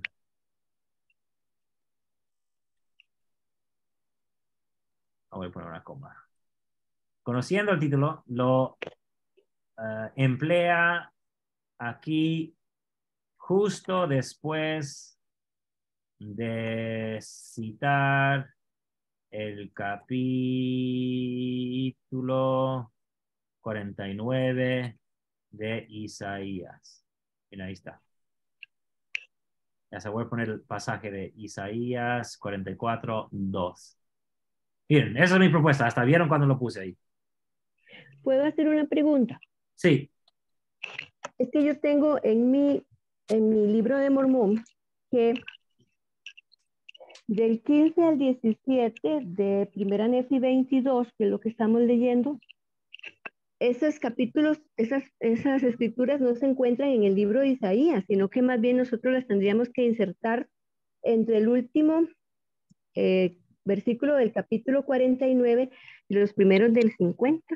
voy a poner una coma. Conociendo el título, lo uh, emplea aquí justo después de citar el capítulo cuarenta y nueve de Isaías. Mira, ahí está. Ya se voy a poner el pasaje de Isaías cuarenta y cuatro, dos. Miren, esa es mi propuesta. Hasta vieron cuando lo puse ahí. ¿Puedo hacer una pregunta? Sí. Es que yo tengo en mi, en mi libro de Mormón que del quince al diecisiete de Primera Nefi veintidós, que es lo que estamos leyendo, esos capítulos, esas, esas escrituras no se encuentran en el libro de Isaías, sino que más bien nosotros las tendríamos que insertar entre el último eh, versículo del capítulo cuarenta y nueve y los primeros del cincuenta.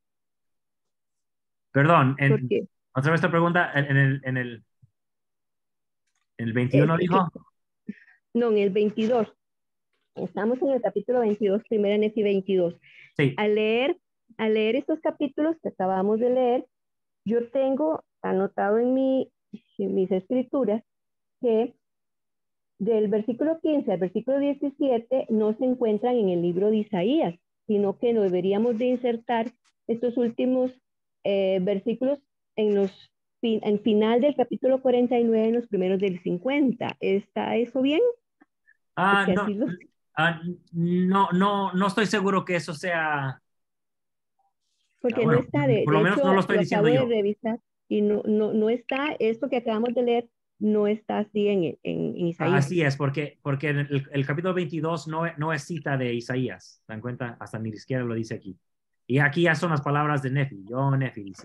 Perdón, en, Porque, otra vez esta pregunta, en, en, el, en, el, en el veintiuno es, dijo. Que, no, en el veintidós. Estamos en el capítulo veintidós, Primera Nefi veintidós. Sí. Al leer, al leer estos capítulos que acabamos de leer, yo tengo anotado en, mi, en mis escrituras que del versículo quince al versículo diecisiete no se encuentran en el libro de Isaías, sino que nos deberíamos de insertar estos últimos eh, versículos en los en final del capítulo cuarenta y nueve, en los primeros del cincuenta. ¿Está eso bien? Ah, no, lo... ah, no, no, no estoy seguro que eso sea. Porque ah, bueno, no está, de, por lo de menos hecho, no lo estoy lo diciendo acabo yo. de revisar y no, no, no está, esto que acabamos de leer no está así en, en, en Isaías. Así es, porque, porque el, el capítulo veintidós no, no es cita de Isaías, ¿se dan cuenta? Hasta ni siquiera lo dice aquí. Y aquí ya son las palabras de Nefi, yo Nefi dice.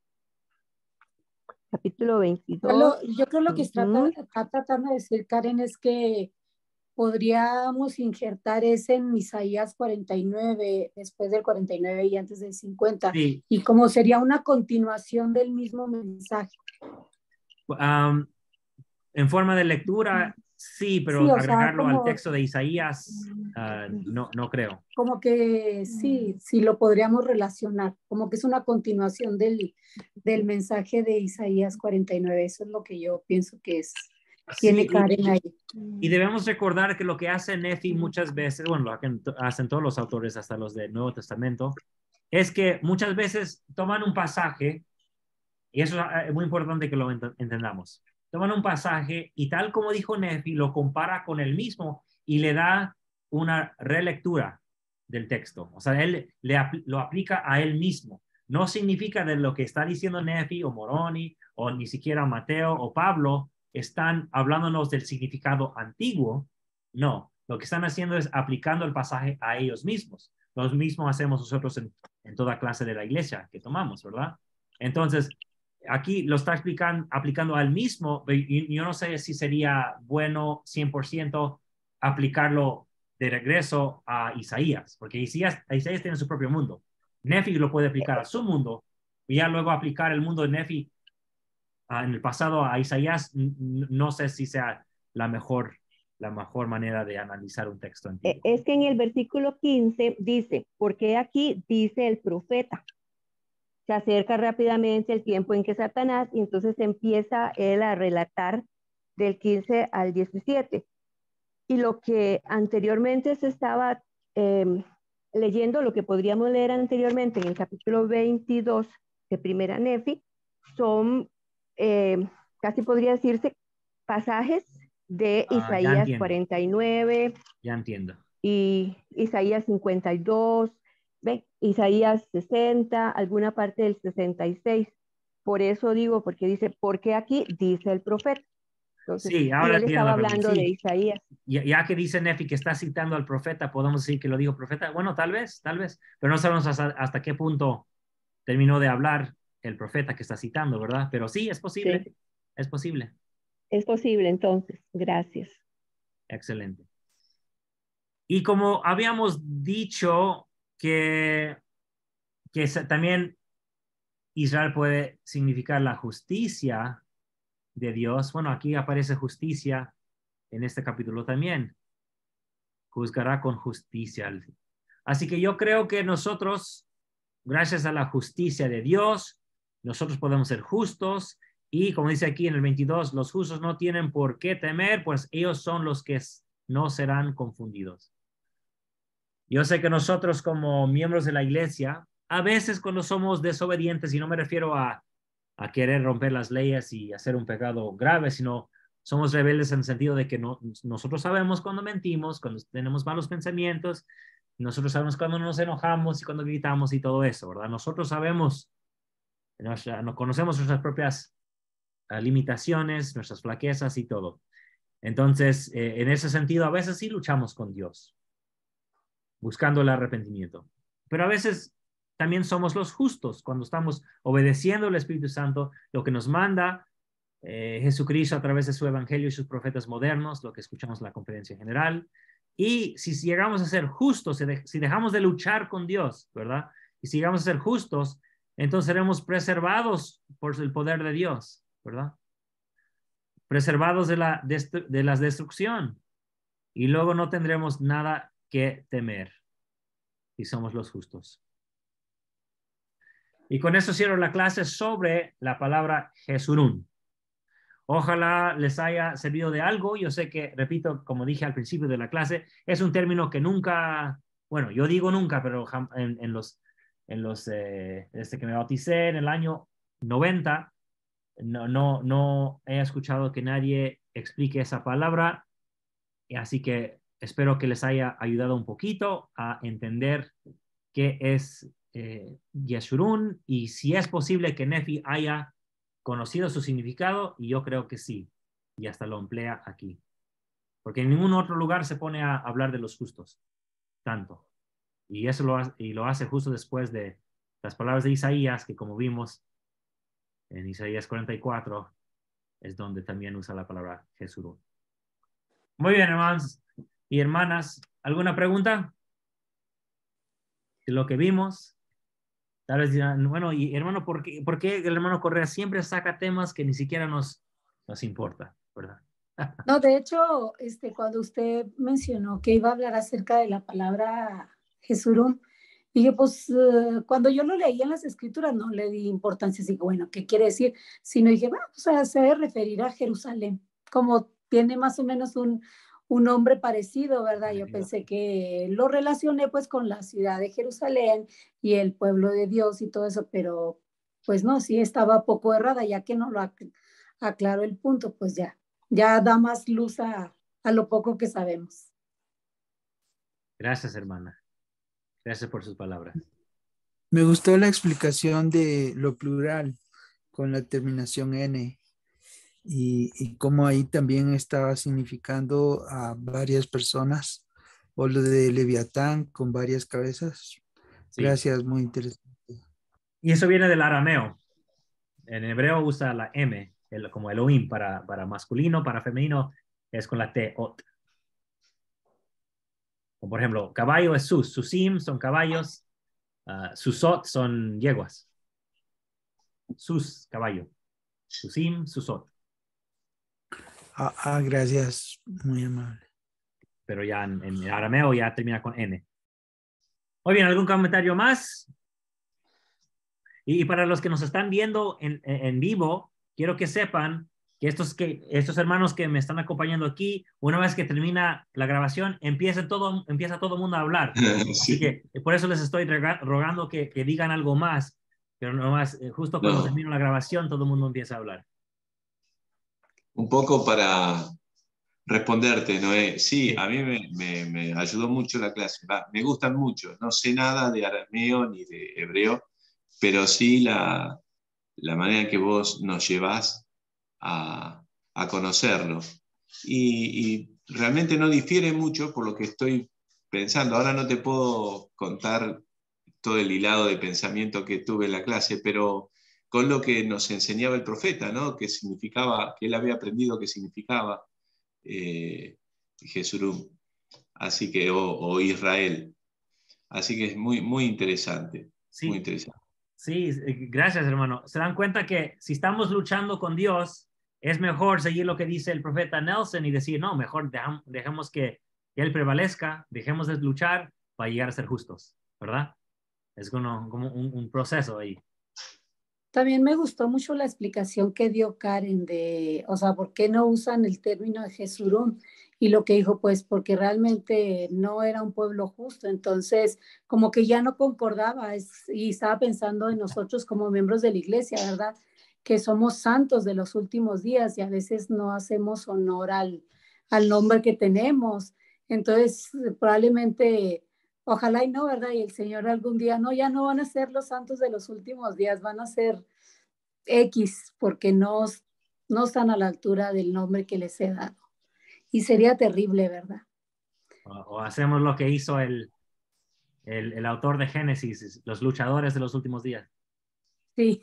Capítulo veintidós. Yo, yo creo lo que está, uh-huh. está tratando de decir Karen es que podríamos injertar ese en Isaías cuarenta y nueve, después del cuarenta y nueve y antes del cincuenta, Sí. y como sería una continuación del mismo mensaje. Um, en forma de lectura, sí, pero sí, agregarlo sea, como, al texto de Isaías, uh, no, no creo. Como que sí, sí lo podríamos relacionar, como que es una continuación del, del mensaje de Isaías cuarenta y nueve, eso es lo que yo pienso que es. Tiene Sí, Karen ahí. Y debemos recordar que lo que hace Nefi muchas veces, bueno, lo que hacen todos los autores, hasta los del Nuevo Testamento, es que muchas veces toman un pasaje, y eso es muy importante que lo entendamos, toman un pasaje y tal como dijo Nefi, lo compara con el mismo y le da una relectura del texto. O sea, él le, lo aplica a él mismo. No significa de lo que está diciendo Nefi o Moroni, o ni siquiera Mateo o Pablo, están hablándonos del significado antiguo. No, lo que están haciendo es aplicando el pasaje a ellos mismos. Lo mismo hacemos nosotros en, en toda clase de la iglesia que tomamos, ¿verdad? Entonces, aquí lo está explicando, aplicando al mismo, y yo no sé si sería bueno cien por ciento aplicarlo de regreso a Isaías, porque Isaías, Isaías tiene su propio mundo. Nefi lo puede aplicar a su mundo, y ya luego aplicar el mundo de Nefi uh, en el pasado a Isaías, no sé si sea la mejor, la mejor manera de analizar un texto antiguo. Es que en el versículo quince dice, porque aquí dice el profeta. Se acerca rápidamente el tiempo en que Satanás, y entonces empieza él a relatar del quince al diecisiete. Y lo que anteriormente se estaba eh, leyendo, lo que podríamos leer anteriormente en el capítulo veintidós de Primera Nefi, son eh, casi podría decirse pasajes de Ah, ya Isaías entiendo. cuarenta y nueve Ya entiendo. y Isaías cincuenta y dos, ¿ve? Isaías sesenta, alguna parte del sesenta y seis. Por eso digo, porque dice, porque aquí dice el profeta. Entonces, Sí, y ahora él entiendo estaba la pregunta. hablando de Sí. Isaías. Ya, ya que dice Nefi que está citando al profeta, podemos decir que lo dijo profeta. Bueno, tal vez, tal vez, pero no sabemos hasta, hasta qué punto terminó de hablar el profeta que está citando, ¿verdad? Pero sí, es posible, Sí, es posible. es posible entonces. Gracias. Excelente. Y como habíamos dicho que, que se- también Israel puede significar la justicia de Dios, bueno, aquí aparece justicia en este capítulo también. Juzgará con justicia. Así que yo creo que nosotros, gracias a la justicia de Dios, nosotros podemos ser justos y como dice aquí en el veintidós, los justos no tienen por qué temer, pues ellos son los que no serán confundidos. Yo sé que nosotros como miembros de la iglesia, a veces cuando somos desobedientes, y no me refiero a, a querer romper las leyes y hacer un pecado grave, sino somos rebeldes en el sentido de que no, nosotros sabemos cuando mentimos, cuando tenemos malos pensamientos, nosotros sabemos cuando nos enojamos y cuando gritamos y todo eso, ¿verdad? Nosotros sabemos, nos, nos conocemos nuestras propias uh, limitaciones, nuestras flaquezas y todo. Entonces, eh, en ese sentido, a veces sí luchamos con Dios, buscando el arrepentimiento. Pero a veces también somos los justos cuando estamos obedeciendo al Espíritu Santo, lo que nos manda eh, Jesucristo a través de su evangelio y sus profetas modernos, lo que escuchamos en la conferencia general. Y si llegamos a ser justos, si dejamos de luchar con Dios, ¿verdad? Y si llegamos a ser justos, entonces seremos preservados por el poder de Dios, ¿verdad? Preservados de la, de, de la destrucción. Y luego no tendremos nada que temer. Y somos los justos. Y con eso cierro la clase sobre la palabra Jesurún. Ojalá les haya servido de algo. Yo sé que, repito, como dije al principio de la clase, es un término que nunca, bueno, yo digo nunca, pero en, en los, en los eh, desde que me bauticé en el año noventa, no, no, no he escuchado que nadie explique esa palabra. Así que espero que les haya ayudado un poquito a entender qué es eh, Yeshurun y si es posible que Nefi haya conocido su significado, y yo creo que sí, y hasta lo emplea aquí. Porque en ningún otro lugar se pone a hablar de los justos, tanto. Y eso lo, y lo hace justo después de las palabras de Isaías, que como vimos en Isaías cuarenta y cuatro, es donde también usa la palabra Jeshurun. Muy bien, hermanos y hermanas, ¿alguna pregunta de lo que vimos? Tal vez dirán, bueno, y hermano, ¿por qué, ¿por qué el hermano Correa siempre saca temas que ni siquiera nos, nos importa, verdad? No, de hecho, este, cuando usted mencionó que iba a hablar acerca de la palabra Jesurún, dije, pues uh, cuando yo lo leí en las escrituras no le di importancia, así que bueno, ¿qué quiere decir? Sino dije, bueno, pues uh, se debe referir a Jerusalén, como tiene más o menos un, un nombre parecido, ¿verdad? Yo pensé que lo relacioné pues con la ciudad de Jerusalén y el pueblo de Dios y todo eso, pero pues no, sí estaba poco errada, ya que no lo ac aclaró el punto, pues ya, ya da más luz a, a lo poco que sabemos. Gracias, hermana. Gracias por sus palabras. Me gustó la explicación de lo plural con la terminación N y, y cómo ahí también estaba significando a varias personas, o lo de Leviatán con varias cabezas. Sí. Gracias, muy interesante. Y eso viene del arameo. En hebreo usa la M, el, como Elohim, para, para masculino, para femenino es con la T, ot. O por ejemplo, caballo es sus, susim son caballos, uh, susot son yeguas. Sus, caballo. Susim, susot. Ah, ah, gracias, muy amable. Pero ya en, en arameo ya termina con N. Muy bien, ¿algún comentario más? Y, y para los que nos están viendo en, en, en vivo, quiero que sepan que estos, que estos hermanos que me están acompañando aquí, una vez que termina la grabación, empieza todo, empieza todo el mundo a hablar. Sí. Así que por eso les estoy rogando que, que digan algo más, pero nomás, justo cuando No. termina la grabación, todo el mundo empieza a hablar. Un poco para responderte, Noé. Sí, Sí. a mí me, me, me ayudó mucho la clase. Va, me gustan mucho. No sé nada de arameo ni de hebreo, pero sí la, la manera en que vos nos llevás a, a conocerlo. Y, y realmente no difiere mucho por lo que estoy pensando. Ahora no te puedo contar todo el hilado de pensamiento que tuve en la clase, pero con lo que nos enseñaba el profeta, ¿no? Que significaba, que él había aprendido que significaba eh, Jesurum, así que, o, o Israel. Así que es muy, muy interesante, Sí. muy interesante. Sí, gracias, hermano. Se dan cuenta que si estamos luchando con Dios, es mejor seguir lo que dice el profeta Nelson y decir, no, mejor dejamos, dejemos que Él prevalezca, dejemos de luchar para llegar a ser justos, ¿verdad? Es como, como un, un proceso ahí. También me gustó mucho la explicación que dio Karen de, o sea, ¿por qué no usan el término de Jesurum? Y lo que dijo, pues, porque realmente no era un pueblo justo. Entonces, como que ya no concordaba es, y estaba pensando en nosotros como miembros de la iglesia, ¿verdad? Que somos santos de los últimos días y a veces no hacemos honor al, al nombre que tenemos. Entonces, probablemente... Ojalá y no, ¿verdad? Y el Señor algún día, no, ya no van a ser los santos de los últimos días, van a ser X, porque no, no están a la altura del nombre que les he dado. Y sería terrible, ¿verdad? O, o hacemos lo que hizo el, el, el autor de Génesis, los luchadores de los últimos días. Sí.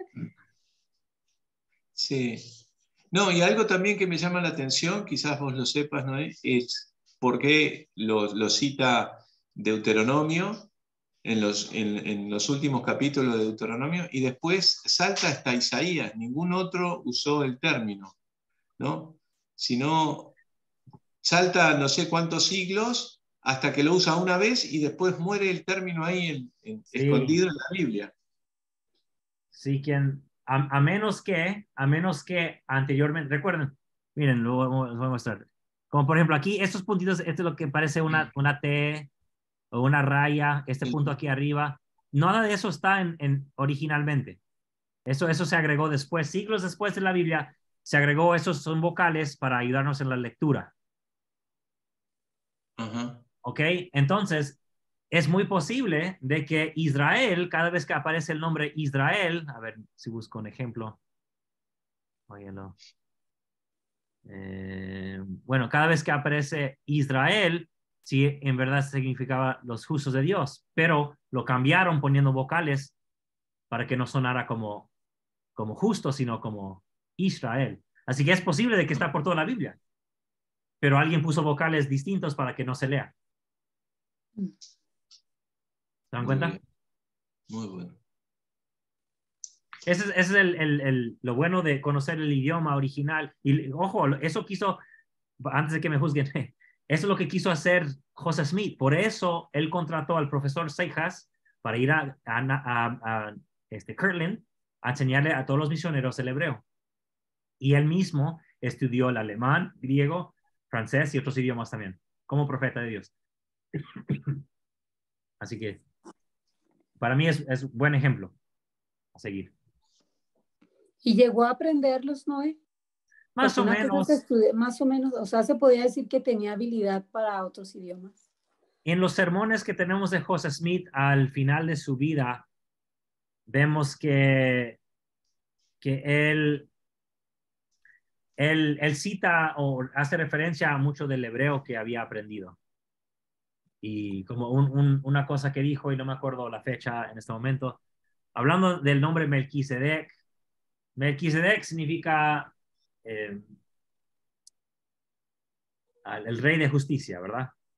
Sí. No, y algo también que me llama la atención, quizás vos lo sepas, ¿no? Es por qué lo, lo cita Deuteronomio en los, en, en los últimos capítulos de Deuteronomio y después salta hasta Isaías. Ningún otro usó el término, ¿no? Sino salta no sé cuántos siglos hasta que lo usa una vez y después muere el término ahí en, en, Sí. escondido en la Biblia. Sí, quien, a, a menos que, a menos que anteriormente, recuerden, miren, lo voy, lo voy a mostrar. Como por ejemplo aquí, estos puntitos, esto es lo que parece una, una T o una raya, este punto aquí arriba, nada de eso está en, en originalmente. Eso, eso se agregó después, siglos después de la Biblia, se agregó, esos son vocales para ayudarnos en la lectura. Ajá. ¿Ok? Entonces, es muy posible de que Israel, cada vez que aparece el nombre Israel, a ver si busco un ejemplo. Óyelo. Eh, bueno, cada vez que aparece Israel, sí, en verdad significaba los justos de Dios, pero lo cambiaron poniendo vocales para que no sonara como, como justo, sino como Israel. Así que es posible de que está por toda la Biblia, pero alguien puso vocales distintos para que no se lea. ¿Se dan Muy cuenta? bien. Muy bueno. Ese es, ese es el, el, el, lo bueno de conocer el idioma original. Y ojo, eso quiso, antes de que me juzguen, eso es lo que quiso hacer José Smith. Por eso él contrató al profesor Seijas para ir a, a, a, a este, Kirtland a enseñarle a todos los misioneros el hebreo. Y él mismo estudió el alemán, griego, francés y otros idiomas también, como profeta de Dios. Así que para mí es, es un buen ejemplo a seguir. ¿Y llegó a aprenderlos, Noé? Más Porque o una menos. cosa es estudi- más o menos, o sea, se podía decir que tenía habilidad para otros idiomas. En los sermones que tenemos de José Smith al final de su vida, vemos que, que él, él, él cita o hace referencia a mucho del hebreo que había aprendido. Y como un, un, una cosa que dijo, y no me acuerdo la fecha en este momento, hablando del nombre Melquisedec, Melquisedec significa eh, el rey de justicia, ¿verdad?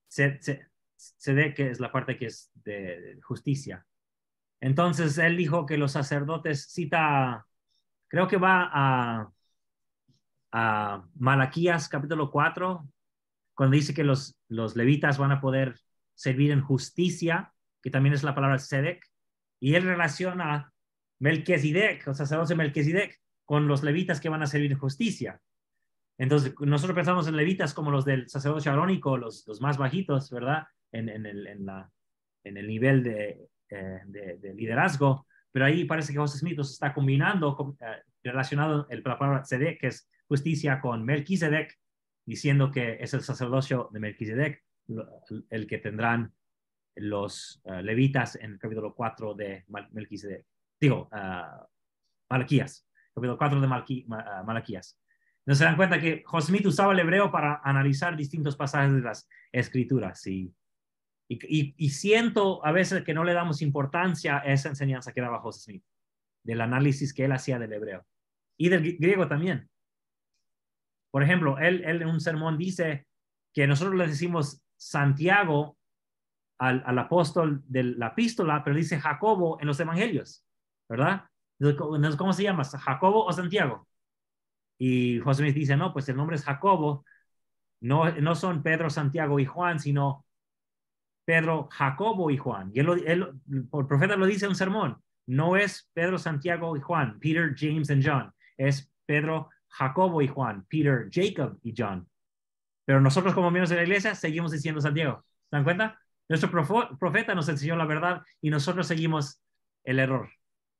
Sedec, que es la parte que es de justicia. Entonces él dijo que los sacerdotes, cita, creo que va a, a Malaquías capítulo cuatro, cuando dice que los, los levitas van a poder servir en justicia, que también es la palabra Sedec, y él relaciona Melquisedec, o sacerdote Melquisedec, con los levitas que van a servir en justicia. Entonces, nosotros pensamos en levitas como los del sacerdocio arónico, los, los más bajitos, ¿verdad? En, en, el, en, la, en el nivel de, eh, de, de liderazgo, pero ahí parece que José Smith los está combinando, con, eh, relacionado el, la palabra Sedec, que es justicia, con Melquisedec, diciendo que es el sacerdocio de Melquisedec el, el que tendrán los uh, levitas en el capítulo cuatro de Melquisedec. Digo, uh, Malaquías, capítulo cuatro de Malqui, uh, Malaquías. ¿No se dan cuenta que José Smith usaba el hebreo para analizar distintos pasajes de las escrituras? Y, y, y siento a veces que no le damos importancia a esa enseñanza que daba José Smith, del análisis que él hacía del hebreo y del griego también. Por ejemplo, él, él en un sermón dice que nosotros le decimos Santiago al, al apóstol de la epístola, pero dice Jacobo en los evangelios, ¿verdad? Entonces, ¿cómo se llama? ¿Jacobo o Santiago? Y José Smith dice, no, pues el nombre es Jacobo, no, no son Pedro, Santiago y Juan, sino Pedro, Jacobo y Juan. Y él, él, el profeta lo dice en un sermón, no es Pedro, Santiago y Juan, Peter, James and John, es Pedro, Jacobo y Juan, Peter, Jacob y John. Pero nosotros como miembros de la iglesia seguimos diciendo Santiago. ¿Se dan cuenta? Nuestro profeta nos enseñó la verdad y nosotros seguimos el error.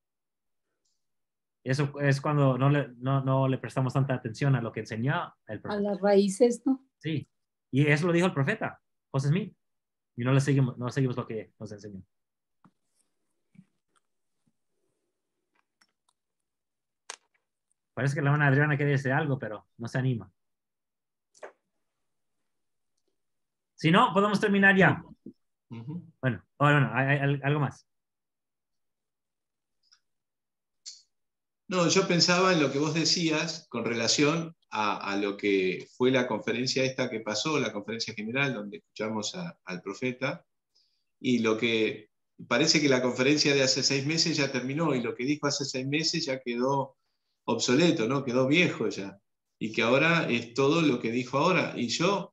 Eso es cuando no le, no, no le prestamos tanta atención a lo que enseñó el profeta. A las raíces, ¿no? Sí, y eso lo dijo el profeta, José Smith, y no le seguimos, no seguimos lo que nos enseñó. Parece que la hermana Adriana quiere decir algo, pero no se anima. Si no, podemos terminar ya. Uh-huh. Bueno, oh, bueno, hay, hay algo más. No, yo pensaba en lo que vos decías con relación a, a lo que fue la conferencia esta que pasó, la conferencia general, donde escuchamos a, al profeta, y lo que parece que la conferencia de hace seis meses ya terminó, y lo que dijo hace seis meses ya quedó obsoleto, ¿no? Quedó viejo ya, y que ahora es todo lo que dijo ahora. Y yo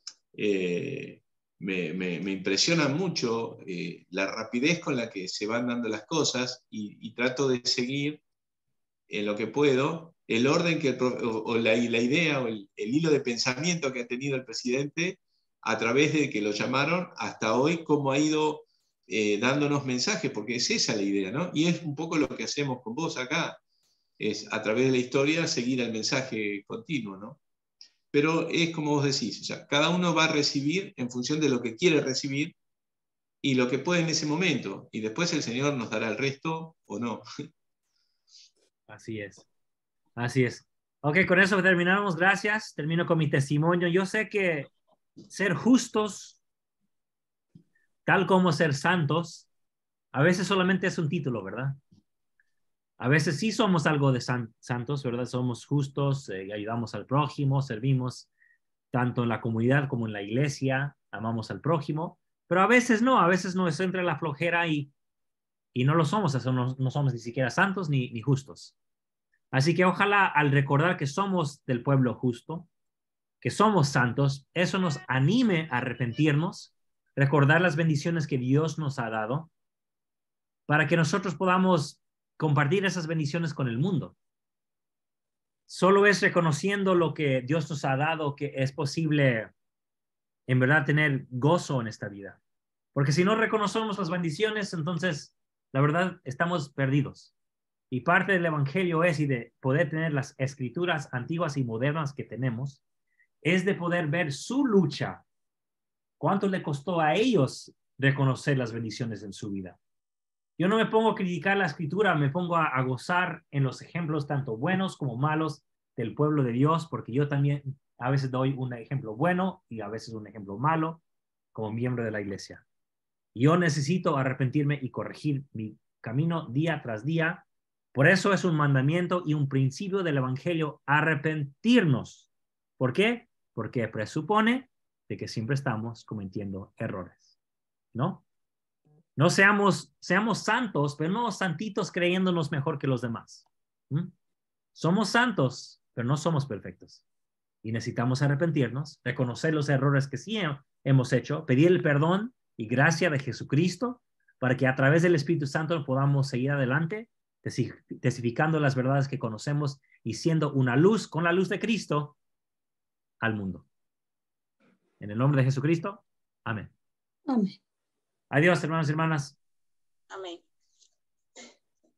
eh, me, me, me impresiona mucho eh, la rapidez con la que se van dando las cosas, y, y trato de seguir en lo que puedo, el orden que el, o, o la, la idea o el, el hilo de pensamiento que ha tenido el presidente a través de que lo llamaron hasta hoy, cómo ha ido eh, dándonos mensajes, porque es esa la idea, ¿no? Y es un poco lo que hacemos con vos acá, es a través de la historia seguir el mensaje continuo, ¿no? Pero es como vos decís, o sea, cada uno va a recibir en función de lo que quiere recibir y lo que puede en ese momento, y después el Señor nos dará el resto o no. Así es, así es. Ok, con eso terminamos, gracias. Termino con mi testimonio. Yo sé que ser justos, tal como ser santos, a veces solamente es un título, ¿verdad? A veces sí somos algo de san, santos, ¿verdad? Somos justos, eh, ayudamos al prójimo, servimos tanto en la comunidad como en la iglesia, amamos al prójimo, pero a veces no, a veces nos entra la flojera y Y no lo somos, eso no, no somos ni siquiera santos ni, ni justos. Así que ojalá al recordar que somos del pueblo justo, que somos santos, eso nos anime a arrepentirnos, recordar las bendiciones que Dios nos ha dado, para que nosotros podamos compartir esas bendiciones con el mundo. Solo es reconociendo lo que Dios nos ha dado que es posible en verdad tener gozo en esta vida. Porque si no reconocemos las bendiciones, entonces la verdad, estamos perdidos. Y parte del evangelio es, y de poder tener las escrituras antiguas y modernas que tenemos, es de poder ver su lucha. ¿Cuánto le costó a ellos reconocer las bendiciones en su vida? Yo no me pongo a criticar la escritura, me pongo a, a gozar en los ejemplos tanto buenos como malos del pueblo de Dios, porque yo también a veces doy un ejemplo bueno y a veces un ejemplo malo como miembro de la iglesia. Yo necesito arrepentirme y corregir mi camino día tras día. Por eso es un mandamiento y un principio del evangelio arrepentirnos. ¿Por qué? Porque presupone de que siempre estamos cometiendo errores, ¿no? No seamos, seamos santos, pero no santitos creyéndonos mejor que los demás. ¿Mm? Somos santos, pero no somos perfectos. Y necesitamos arrepentirnos, reconocer los errores que sí hemos hecho, pedir el perdón y gracia de Jesucristo para que a través del Espíritu Santo podamos seguir adelante, testificando las verdades que conocemos y siendo una luz con la luz de Cristo al mundo. En el nombre de Jesucristo, amén. Amén. Adiós, hermanos y hermanas. Amén.